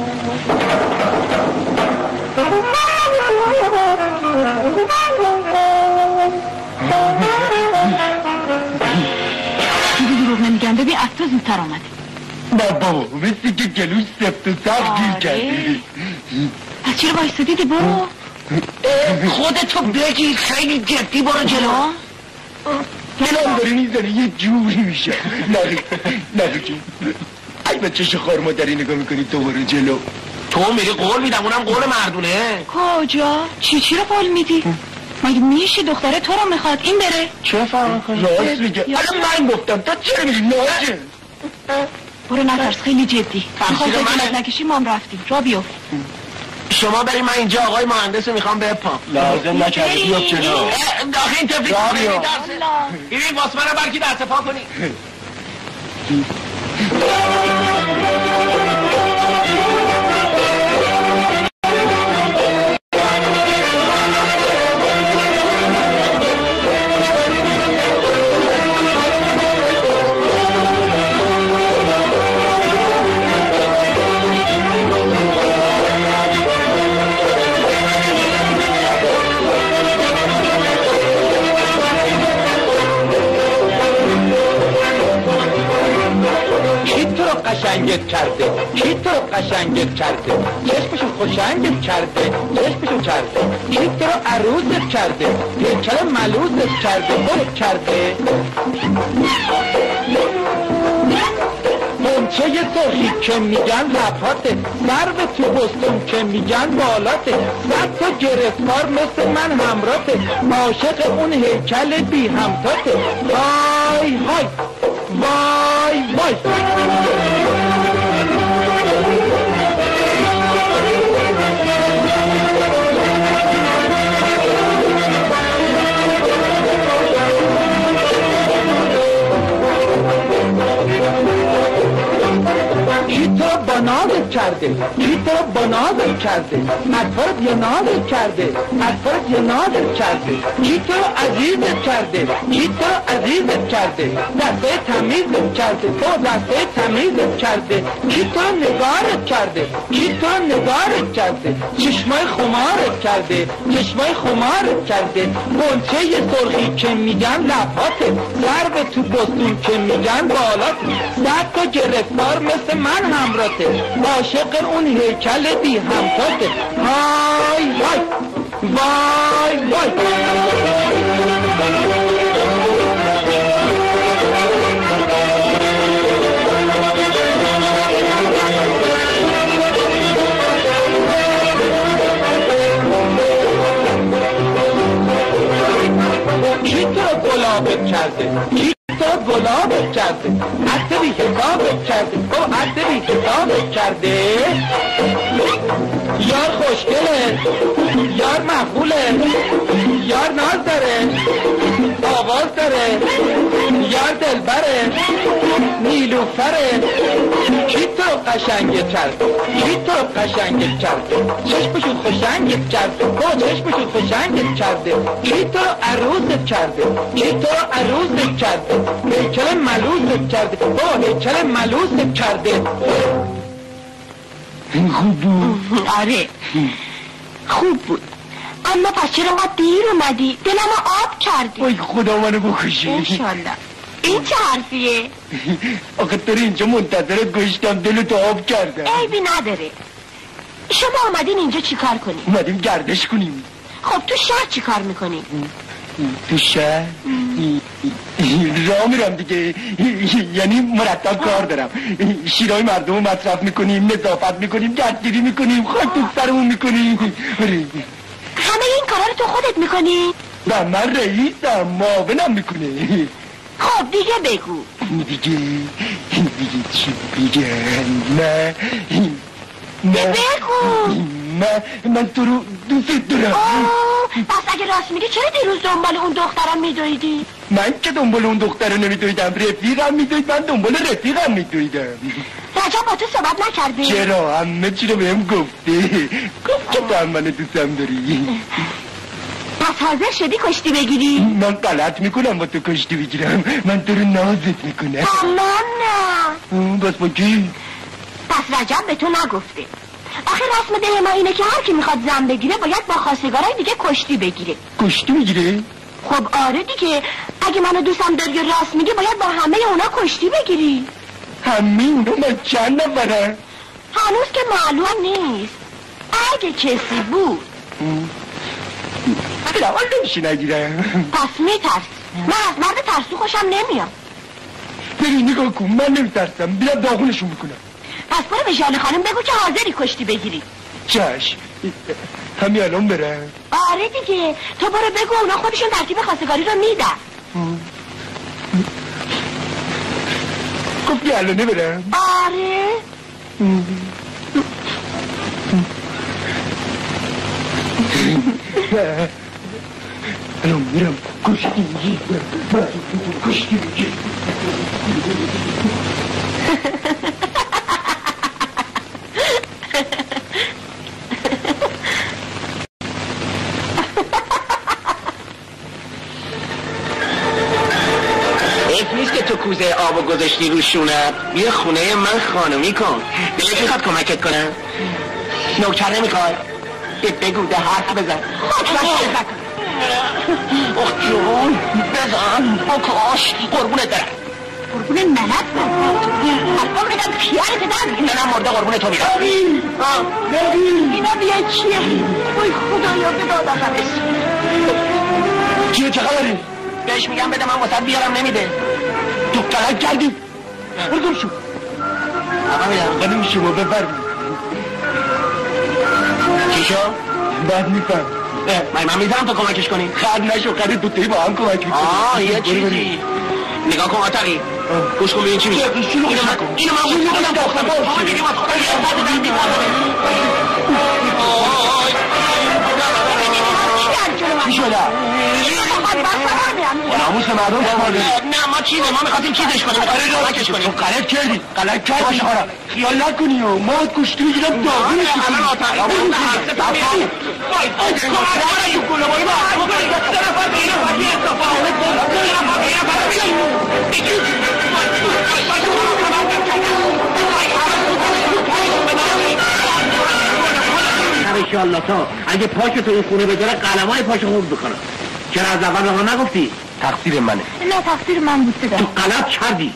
دیگه دروغ نمیگن، ببین از تو زودتر آمده. بابا مثل که گلوش سفت و سخت گیر کردی. پس چرا بایستادی؟ دی برو خودتو بگیر، خیلی جدی برو جلو. دلم داره میزنه یه جوری میشه. نگه نگه جون ای بچه شخار مادری نگاه میکنی تو برو جلو. تو میری قول میدم، اونم قول مردونه. کجا؟ چی چی رو قول میدی؟ مگه میشه دختره تو رو میخواد این بره؟ چه فرق کنی؟ راست میگه. الان من گفتم تا چرا میری ناجه؟ برو نترس، خیلی جدی. میخواد خجالت نکشی ما هم رفتیم. را بیفت. شما بریم، من اینجا آقای مهندس رو میخوام بپام. لازم نکردی بیاب جلو. داخل این تفریق را بیاب. ببین واسه من برکی دست پا کنی. قشنگت کرده کی تو رو قشنگت کرده چشمشو خوشنگت کرده چشمشو کرده کی تو رو عروضت کرده پیکر ملوزت کرده برت کرده منچه یه سرخی که میگن لباته سرو تو بستون که میگن بالاته صد تا گرفتار مثل من همراته عاشق اون هیکل بی همتاته وای وای وای وای کی تو بنازت کرده کی تو بنازت کرده اطفارت یه نازت کرده اطفارت یه نازت کرده کی تو عزیزت کرده کی تو عزیزت کرده دسته تمیزت کرده تو دسته تمیزت کرده کی تو نگارت کرده کی تو نگارت کرده چشمای خمارت کرده چشمای خمارت کرده غنچه یه سرخی که میگن لباته سرو تو بستون که میگن بالاته صد تا گرفتار مثل من همراته عاشق اون هیکل بی همتاته های وای وای وای کی تو گلابت کرده کی تو گلابت کرده عطر بی حسابت کرده او عطر بی حسابت کرده یار خوشگله یار مقبوله یار ناز داره آواز داره یار دلبره نیلوفره کی تو قشنگت کرده کی تو قشنگت کرده چشمشون خوشنگت کرده او چشمشون خوشنگت کرده کی تو عروضت کرده کی تو عروضت کرده هیکل ملوزت کرده او هیکل ملوزت کرده خوب بود. آره خوب بود، اما پس چرا ما دیر اومدی؟ دلمو آب کردی. وای خدا منو بکشه انشالله. این چه حرفیه؟ آخه تو اینجا منتظرت گشتم دلتو آب کردم. عیبی نداره. شما آمدین اینجا چی کار کنیم؟ اومدیم گردش کنیم. خب تو شهر چی کار میکنیم؟ تو شهر؟ راه میرم دیگه، یعنی مرتب کار دارم. شیرهای مردم رو مصرف میکنیم، نظافت میکنیم، گردگیری میکنیم، خاک تو سرمون میکنیم. همه این کارا رو تو خودت میکنی؟ نه من رئیسم، معاونم میکنه. خب دیگه بگو. دیگه دیگه چی بگم؟ نه نه بگو. من من تو رو دوست دارم. آه پس اگه راست میگی چرا دیروز دنبال اون دخترم میدویدی؟ من که دنبال اون دختر نمیدویدم، رفیقم میدوید، من دنبال رفیقم میدویدم. رجب با تو صحبت نکرده؟ چرا؟ همه چی رو بهم گفته. گفت که تو هم منو دوستم داری. پس حاضر شدی کشتی بگیری؟ من غلط میکنم با تو کشتی بگیرم، من تو رو نازت میکنم. من نه. بس با کی؟ پس رجب به تو نگفته. آخه رسم ده ما اینه که هر کی میخواد زن بگیره باید با خواستگارای دیگه کشتی بگیره. کشتی بگیره؟ خب آره دیگه، اگه منو دوستم داری راست میگه باید با همه اونا کشتی بگیری. همه اونا من چند نفره؟ هنوز که معلوم نیست. اگه کسی بود اول نمیشه نگیرم. پس میترس. من از مرد ترسو خوشم نمیام. بری نگاه کن، من نمیترسم، بیاد داغونشون میکنم. پس برو به ژاله خانم بگو که حاضری کشتی بگیری. چشم. همین الان برم؟ آره دیگه، تو برو بگو اونا خودشون ترتیب خواستگاری رو میدن. گفتی الانه برم؟ آره. الان میرم کشتی میگیرم، کشتی میگیرم. نیست که تو کوزه آب و گذاشتی رو شونه. بیا خونه من خانومی کن. دلت میخواد کمکت کنم؟ نوکر نمیخواد؟ بگو ده حرف بزن. اخ جون بزن بکاش قربونت برم. قربون منت برم. حرفا بگم پیارت در منم مرده قربون تو میرم. نبیل نبیل اینا بیا چیه؟ اوی خدایا به داداقمش. چیه چه خبری؟ بهش میگم بده من واسه بیارم نمیده. تو غلط کردی. برگم شو. آقا میدم خانم شما بفرمید. چی شو؟ بعد میفهم. من من میذارم تو کمکش کنی. خد نشو خد دوتایی با هم کمک میکنی. آه یه چیزی. نگاه کن آتاری. گوش کن ببین چی میشه. اینو من اینو من گوش کنم داختم. چی شده؟ ناموس مردم فرمانده. نه ما چیزه ما میخواستیم چیزش کنیم. کمکش کنیم. تو غلط کردی. غلط کردی. خیال نکنی و ما کشتی میگیرم داغونش کنیم. الان آتاری. انشالله تا اگه پاک تو این خونه بذاره قلمای پاک خوب بکنم. چرا از اول به ما نگفتی؟ تقصیر منه. نه تقصیر من بود تو غلط کردی.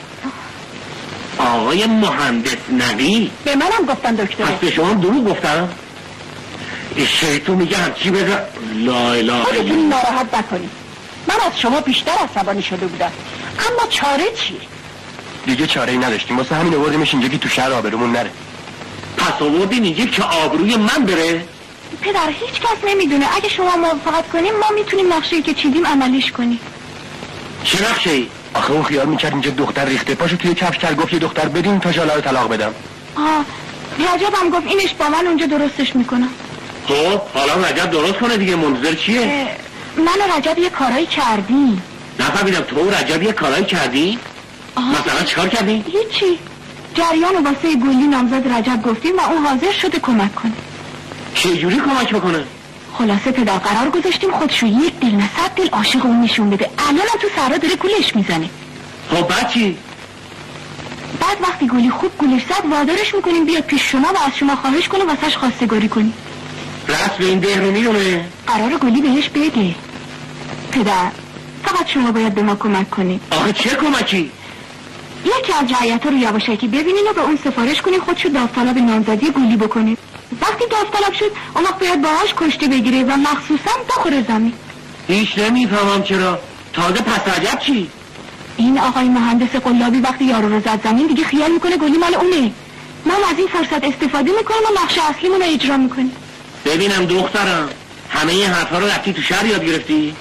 آقای مهندس نقی به منم گفتن دکتر. پس به شما دروغ گفتم؟ این شیطون میگه همچی بگه لا اله خودتون ناراحت نکنید. من از شما بیشتر عصبانی شده بودم، اما چاره چیه؟ دیگه چاره ای نداشتیم، واسه همین آوردیمش اینجا که تو شهر آبرومون نره. پس آوردین اینجا که آبروی من بره؟ پدر هیچ کس نمیدونه. اگه شما موافقت کنیم ما میتونیم نقشه‌ای که چیدیم عملیش کنیم. چه نقشه‌ای؟ آخه اون خیال میکرد اینجا دختر ریخته پاشو توی کفش کرد، گفت یه دختر بدین تا ژاله رو طلاق بدم. آه رجبم گفت اینش با من اونجا درستش میکنم. خب حالا رجب درست کنه دیگه، منتظر چیه؟ من و رجب یه کارایی کردیم. نفهمیدم تو و رجب یه کارایی کردی؟ مثلا چیکار کردی؟ هیچی. جریان واسه گلی نامزد رجب گفتیم و اون حاضر شده کمک کنه. چه جوری کمک بکنه؟ خلاصه پدر قرار گذاشتیم خودشو یک دل نه صد دل عاشق اون نشون بده. الانم تو صحرا داره گولش میزنه. خب بعد چی؟ بعد وقتی گلی خوب گولش زد وادارش میکنیم بیاد پیش شما و از شما خواهش کنه واسش خواستگاری کنی. رسم این ده رو میدونه؟ قرار گلی بهش بگه. پدر فقط شما باید به ما کمک کنید. آخه چه کمکی؟ یکی از رعیت‌ها رو یواشکی ببینین و به اون سفارش کنین خودشو داوطلب نامزدی گلی بکنه. وقتی داوطلب شد اون وقت باید باهاش کشتی بگیره و مخصوصا بخوره زمین. هیچ نمیفهمم چرا. تازه پس رجب چی؟ این آقای مهندس قلابی وقتی یارو رو زد زمین دیگه خیال میکنه گلی مال اونه. ما از این فرصت استفاده میکنیم و نقش اصلیمون رو اجرا میکنیم. ببینم دخترم همه این حرفا رو رفتی تو شهر یاد گرفتی؟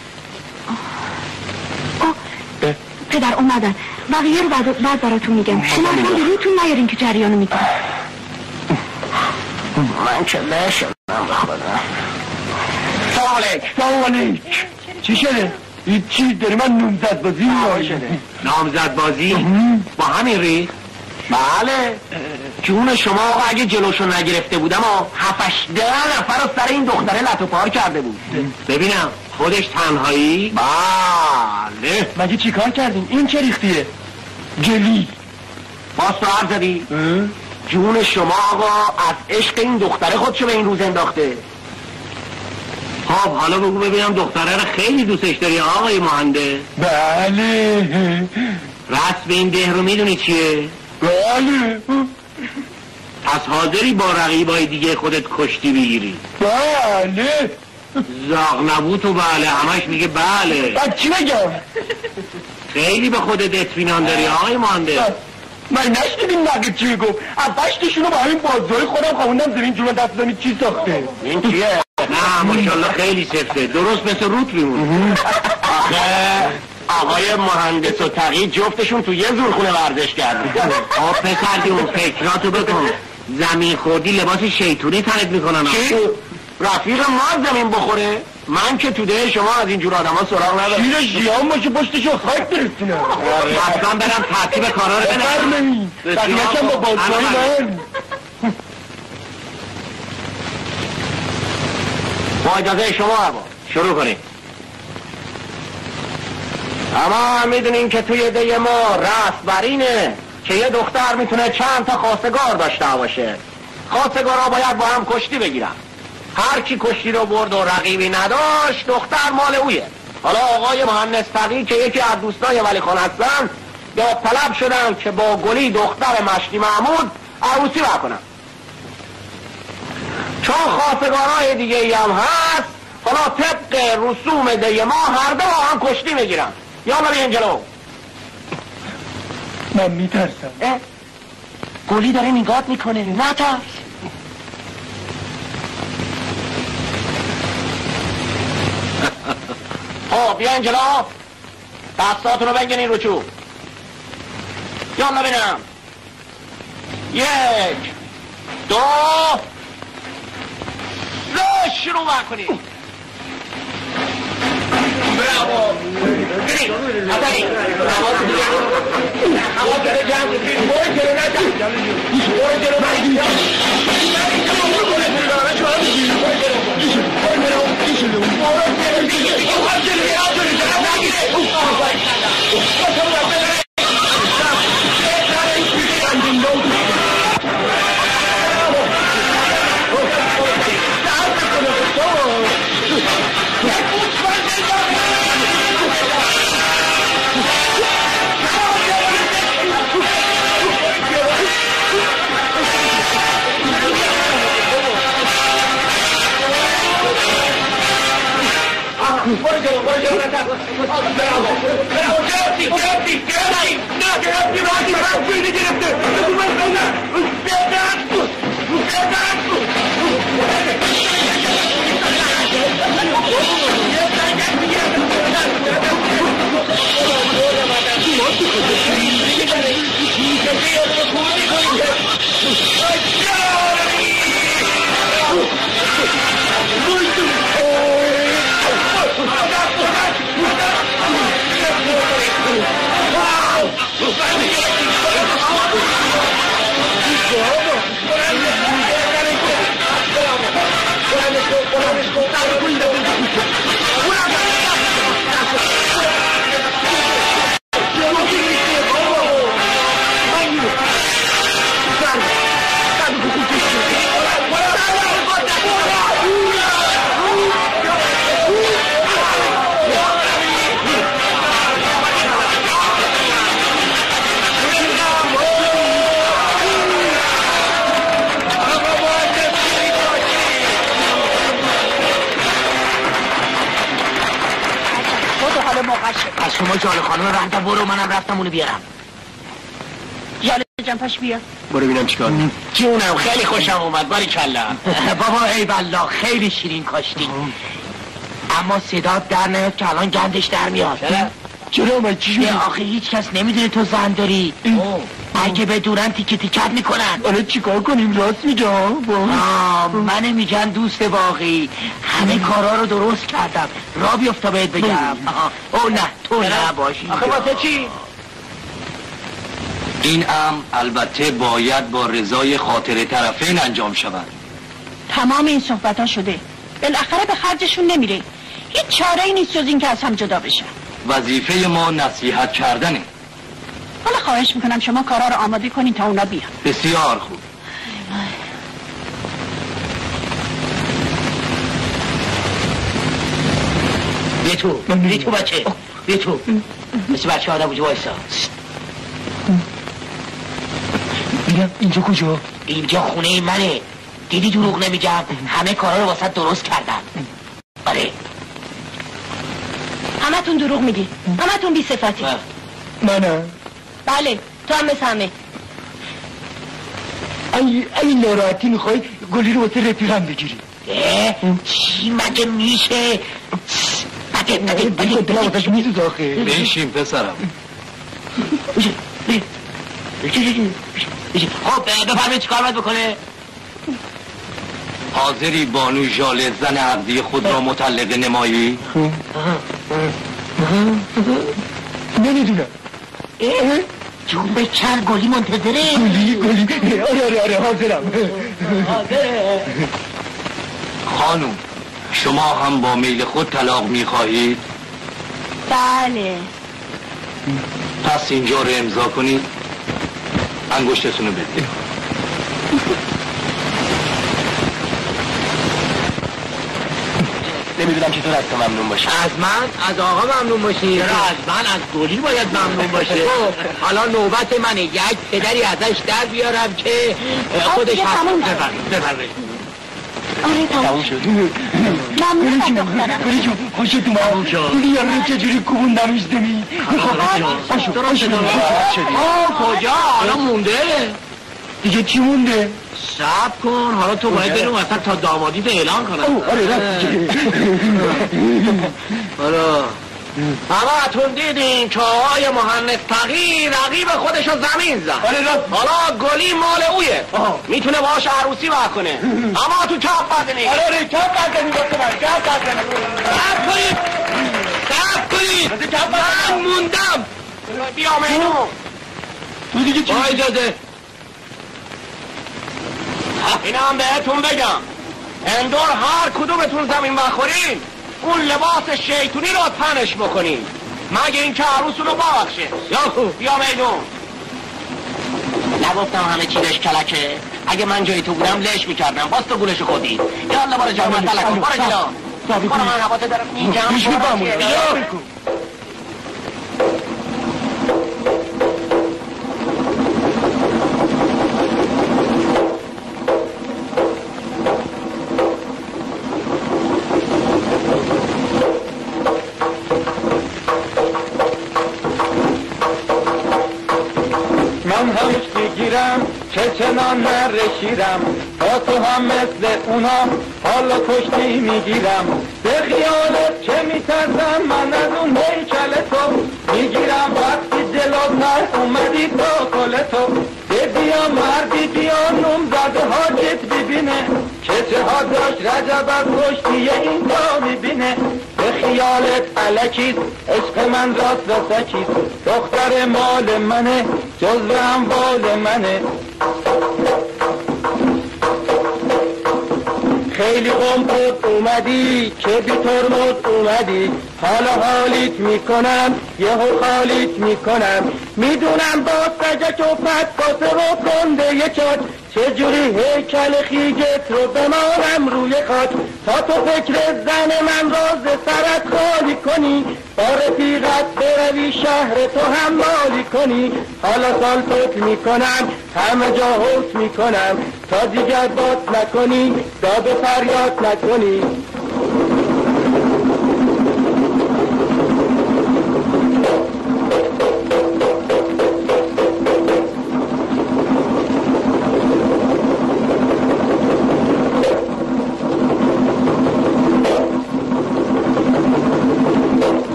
آه. آه. پدر اومدن بقیه رو بعد, بعد براتون میگم. شما اصلا به روتون نیارین که جریانو میگم. من که نشدم بخورم. سلام علیک. سلام علیک. چی شده؟ هیچی داری من نامزد بازی شده. نامزد بازی؟ با همین ریخ؟ بله. جون شما آقا اگه جلوشو نگرفته بودم و هفتش ده نفر رو سر این دختره لط و پار کرده بود. ببینم خودش تنهایی؟ بله. مگه چی کار کردیم؟ این چه ریختیه؟ گلی. باز تو حرف زدی؟ جون شما آقا از عشق این دختره خودشو به این روز انداخته. خب حالا بگو ببینم دختره رو خیلی دوستش داری آقای مهندس؟ بله. رسم این ده رو میدونی چیه؟ بله. پس حاضری با رقیبای دیگه خودت کشتی بگیری؟ بله. زاغ نبود و بله همش میگه بله. بعد چی بگم؟ خیلی به خودت اطمینان داری آقای مهندس. من نشنیدیم نگه چی گفت. اولشتشونو با همین بازوهای خودم خوندم زمین جون دست زمین چی ساخته. این چیه؟ نه ماشاءالله خیلی سفته، درست مثل روت میمونه. آخه آقای مهندس و تقی جفتشون تو یه زورخونه ورزش کردن. آه پسر جون فکراتو بکن، زمین خوردی لباس شیطونی تنت میکنن. چی؟ رفیق ما زمین بخوره؟ من که تو ده شما از اینجور آدم ها سراغ ندارم. شیر ژیان باشه پشتشو خاک برسونه. حتما برم ترتیب کارا رو بفرمایید. بقیه‌شم با بازوهای من. با اجازه شما عبا شروع کنیم. اما میدونین که توی ده ما رسم بر اینه که یه دختر میتونه چند تا خواستگار داشته باشه. خواستگارها باید با هم کشتی بگیرن. هر کی کشتی رو برد و رقیبی نداشت دختر مال اویه. حالا آقای مهندس تقی که یکی از دوستای ولی خان هستن یا طلب شدن که با گلی دختر مشتی محمود عروسی بکنن. چون خواستگارهای دیگه ای هم هست حالا طبق رسوم ده ما هر دو هم کشتی میگیرن. یالا بیاین جلو. من میترسم. گلی داره نگات میکنه. نترس. خب بیاین جلو. دستاتون رو بگیرین رو چوب. یالا بینم. یک دو سه شروع کنید. برافو. برید. حضری. هوا جلو جمع کنید. برو جلو نجم. برو جلو نجم. از شما جاله خانم رفتم برو منم رفتم اونو بیارم. جاله جنپش بیا. برو بینم چیکار. جونم خیلی خوشم اومد. باری کلا. بابا ای والله خیلی شیرین کاشتی. اما صدا در نیاد که الان گندش در میاد. چرا من چی شده؟ آخه هیچ کس نمیدونه تو زن داری. اگه بدونن تیکه تیکت میکنن. آره چیکار کنیم؟ راست میگم. آه من میگن دوست باقی همه کارا رو درست کردم. را بیفتا بهت بگم. او نه تو نه باشی. آخه واسه چی؟ این امر البته باید با رضای خاطر طرفین انجام شود. تمام این صحبت ها شده، بالاخره به خرجشون نمیره. هیچ چاره ای نیست جز این که از هم جدا بشن. وظیفه ما نصیحت کردنه. حالا خواهش میکنم شما کارا رو آماده کنین تا اونا بیان. بسیار خوب. بیا تو بیا تو بچه بیا تو مثل بچه آدم بوجه وایسا. بینم اینجا کجا؟ اینجا خونه منه. دیدی دروغ نمیگم، همه کارا رو واسه درست کردم. آره همه تون دروغ میگی، همه تون بی صفتی. منم؟ بله تو هم مثل همه. ای ای ناراحتی میخوای گلی رو واسه رفیقم بگیری؟ اه چی مگه میشه؟ مگه مگه مگه دلم واسش میسوز آخه. بنشین پسرم. خب بفرمایید چیکار باید بکنه؟ حاضری بانو ژاله زن عقدی خود را مطلقه نمایی؟ نمیدونم. جون به چر گلی منتظره. گلی گلی آره آره آره حاضرم. حاضره. خانم شما هم با میل خود طلاق میخواهید؟ بله. پس اینجا رو امضا کنید. انگشتتون رو بدید. نمیدونم چطور از تو ممنون باشی. از من؟ از آقا ممنون باشی؟ چرا از من؟ از گلی باید ممنون باشه. حالا نوبت منه یک پدری ازش در بیارم که خودش هست. بفرمایید بفرمایید. آره تموم شد. ممنون از دخترم. گلی جون خوشت اومد. گلی یارو چجوری کوبوندمش دمی. درست درست آه کجا؟ حالا مونده دیگه چی مونده؟ صبر کن، حالا تو باید بریم وسط تا دامادیت اعلان کنم. آره راست آره همه اتون دیدین که آقای مهندس تقی رقیب خودشو زمین زد. آره راست. حالا گلی مال اویه، میتونه باهاش عروسی بکنه. اما تو کپ بدنی. آره آره کپ بدنی واسه من کپ بدنی. صبر کنید صبر کنید من موندم. بیا مینو تو دیگه چی؟ با اجازه این هم بهتون بگم، اندور هر کدومتون زمین بخورین اون لباس شیطونی رو تنش بکنین مگه این که عروسون رو ببخشه. یا میدون نگفتم همه چیزش کلکه؟ اگه من جای تو بودم لش میکردم، باز تو گولشو خودی. یا الله بارا جامعه تلکن بارا جلو بارا من حواته دارم میگم بارا من همش میگیرم چه چنان نرشیرم با تو هم مثل اونا حالا کشتی میگیرم به خیالت چه میترسم من از اون هیکل تو میگیرم وقتی جلو نه اومدی تو کل تو به بیا مردی بیا نوم زده حاجت ببینه که چه ها داشت رجب از پشتی این تا میبینه به خیالت علکید عشق من راست رسکید دختر مال منه جزو اموال منه خیلی قمقود اومدی که بی ترمز اومدی حالا حالیت میکنم یهو خالیت میکنم میدونم با سجک و فتقاسه و کنده یه چاک چجوری هیکل خیگت رو بمانم روی خاک تا تو فکر زن من راز سرت خالی کنی با رفیقت بروی شهر تو هم مالی کنی حالا سالتوت میکنم همه جا حوت میکنم تا دیگر بات نکنی داد فریاد نکنی.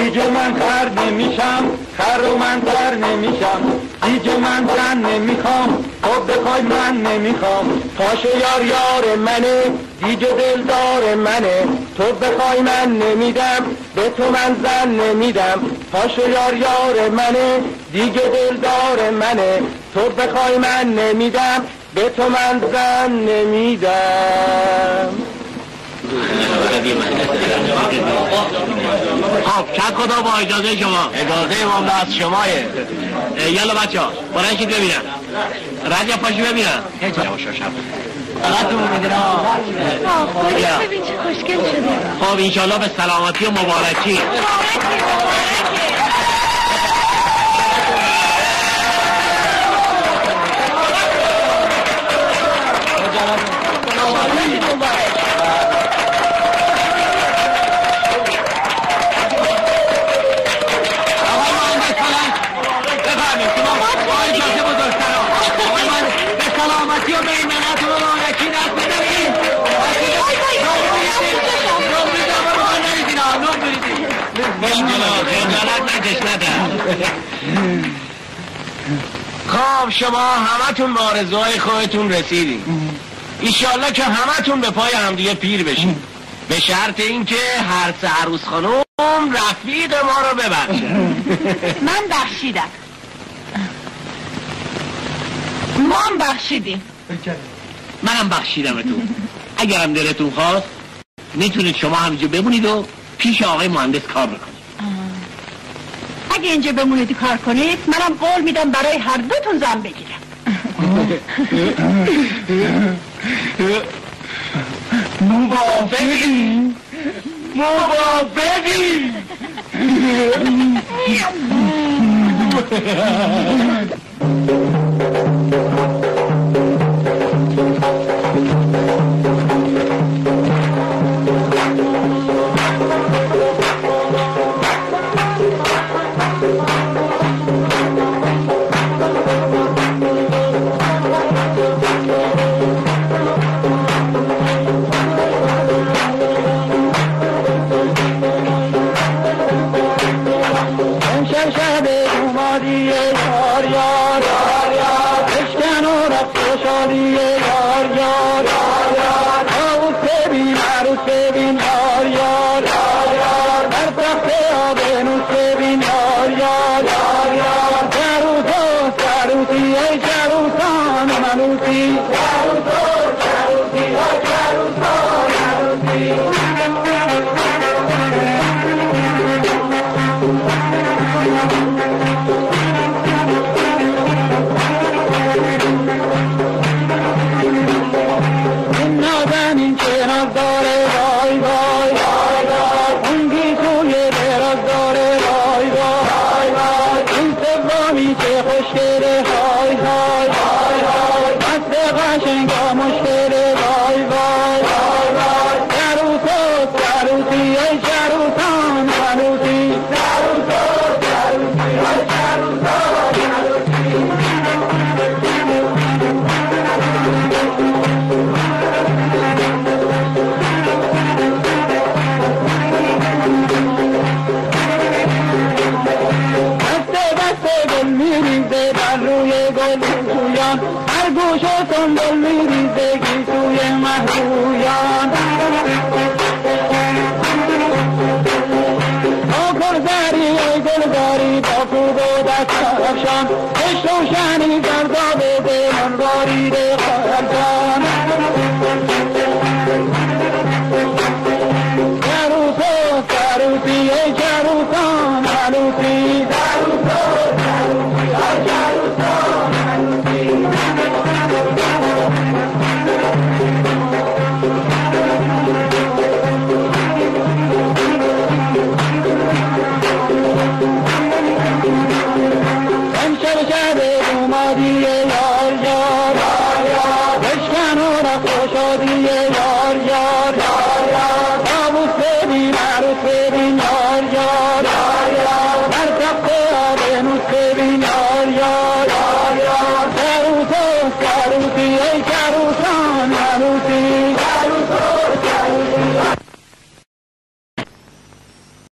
دیگه من خر نمیشم، خر و من تر نمیشم، دیگه من زن نمیخوام، خب بخوای من نمیخوام. پاشو یار یار منه، دیگه دلدار منه، تو بخوای من نمیدم، به تو من زن نمیدم. پاشو یار یار منه، دیگه دلدار منه، تو بخوای من نمیدم، به تو من زن نمیدم. خب چند خدا با اجازه شما. اجازه امام از شماه. یالا بچه ها برای که ببینم رجب پاشو ببینم. فقط تو میدونه ببین چه خوشگل شده. خب انشالله به سلامتی و مبارکی. خب شما همتون به آرزوهای خودتون رسیدین، ایشالله که همتون به پای همدیگه پیر بشین، به شرط اینکه هر سه عروس خانم رفیق ما رو ببخشه. من بخشیدم، ما هم بخشیدیم. منم بخشیدمتون. اگرم دلتون خواست میتونید شما همینجا بمونید و پیش آقای مهندس کار بکنید. اگه اینجا بمونید کار کنید منم قول میدم برای هر دوتون زن بگیرم. موافقی؟ موافقی؟ یار یار یار یار یار یار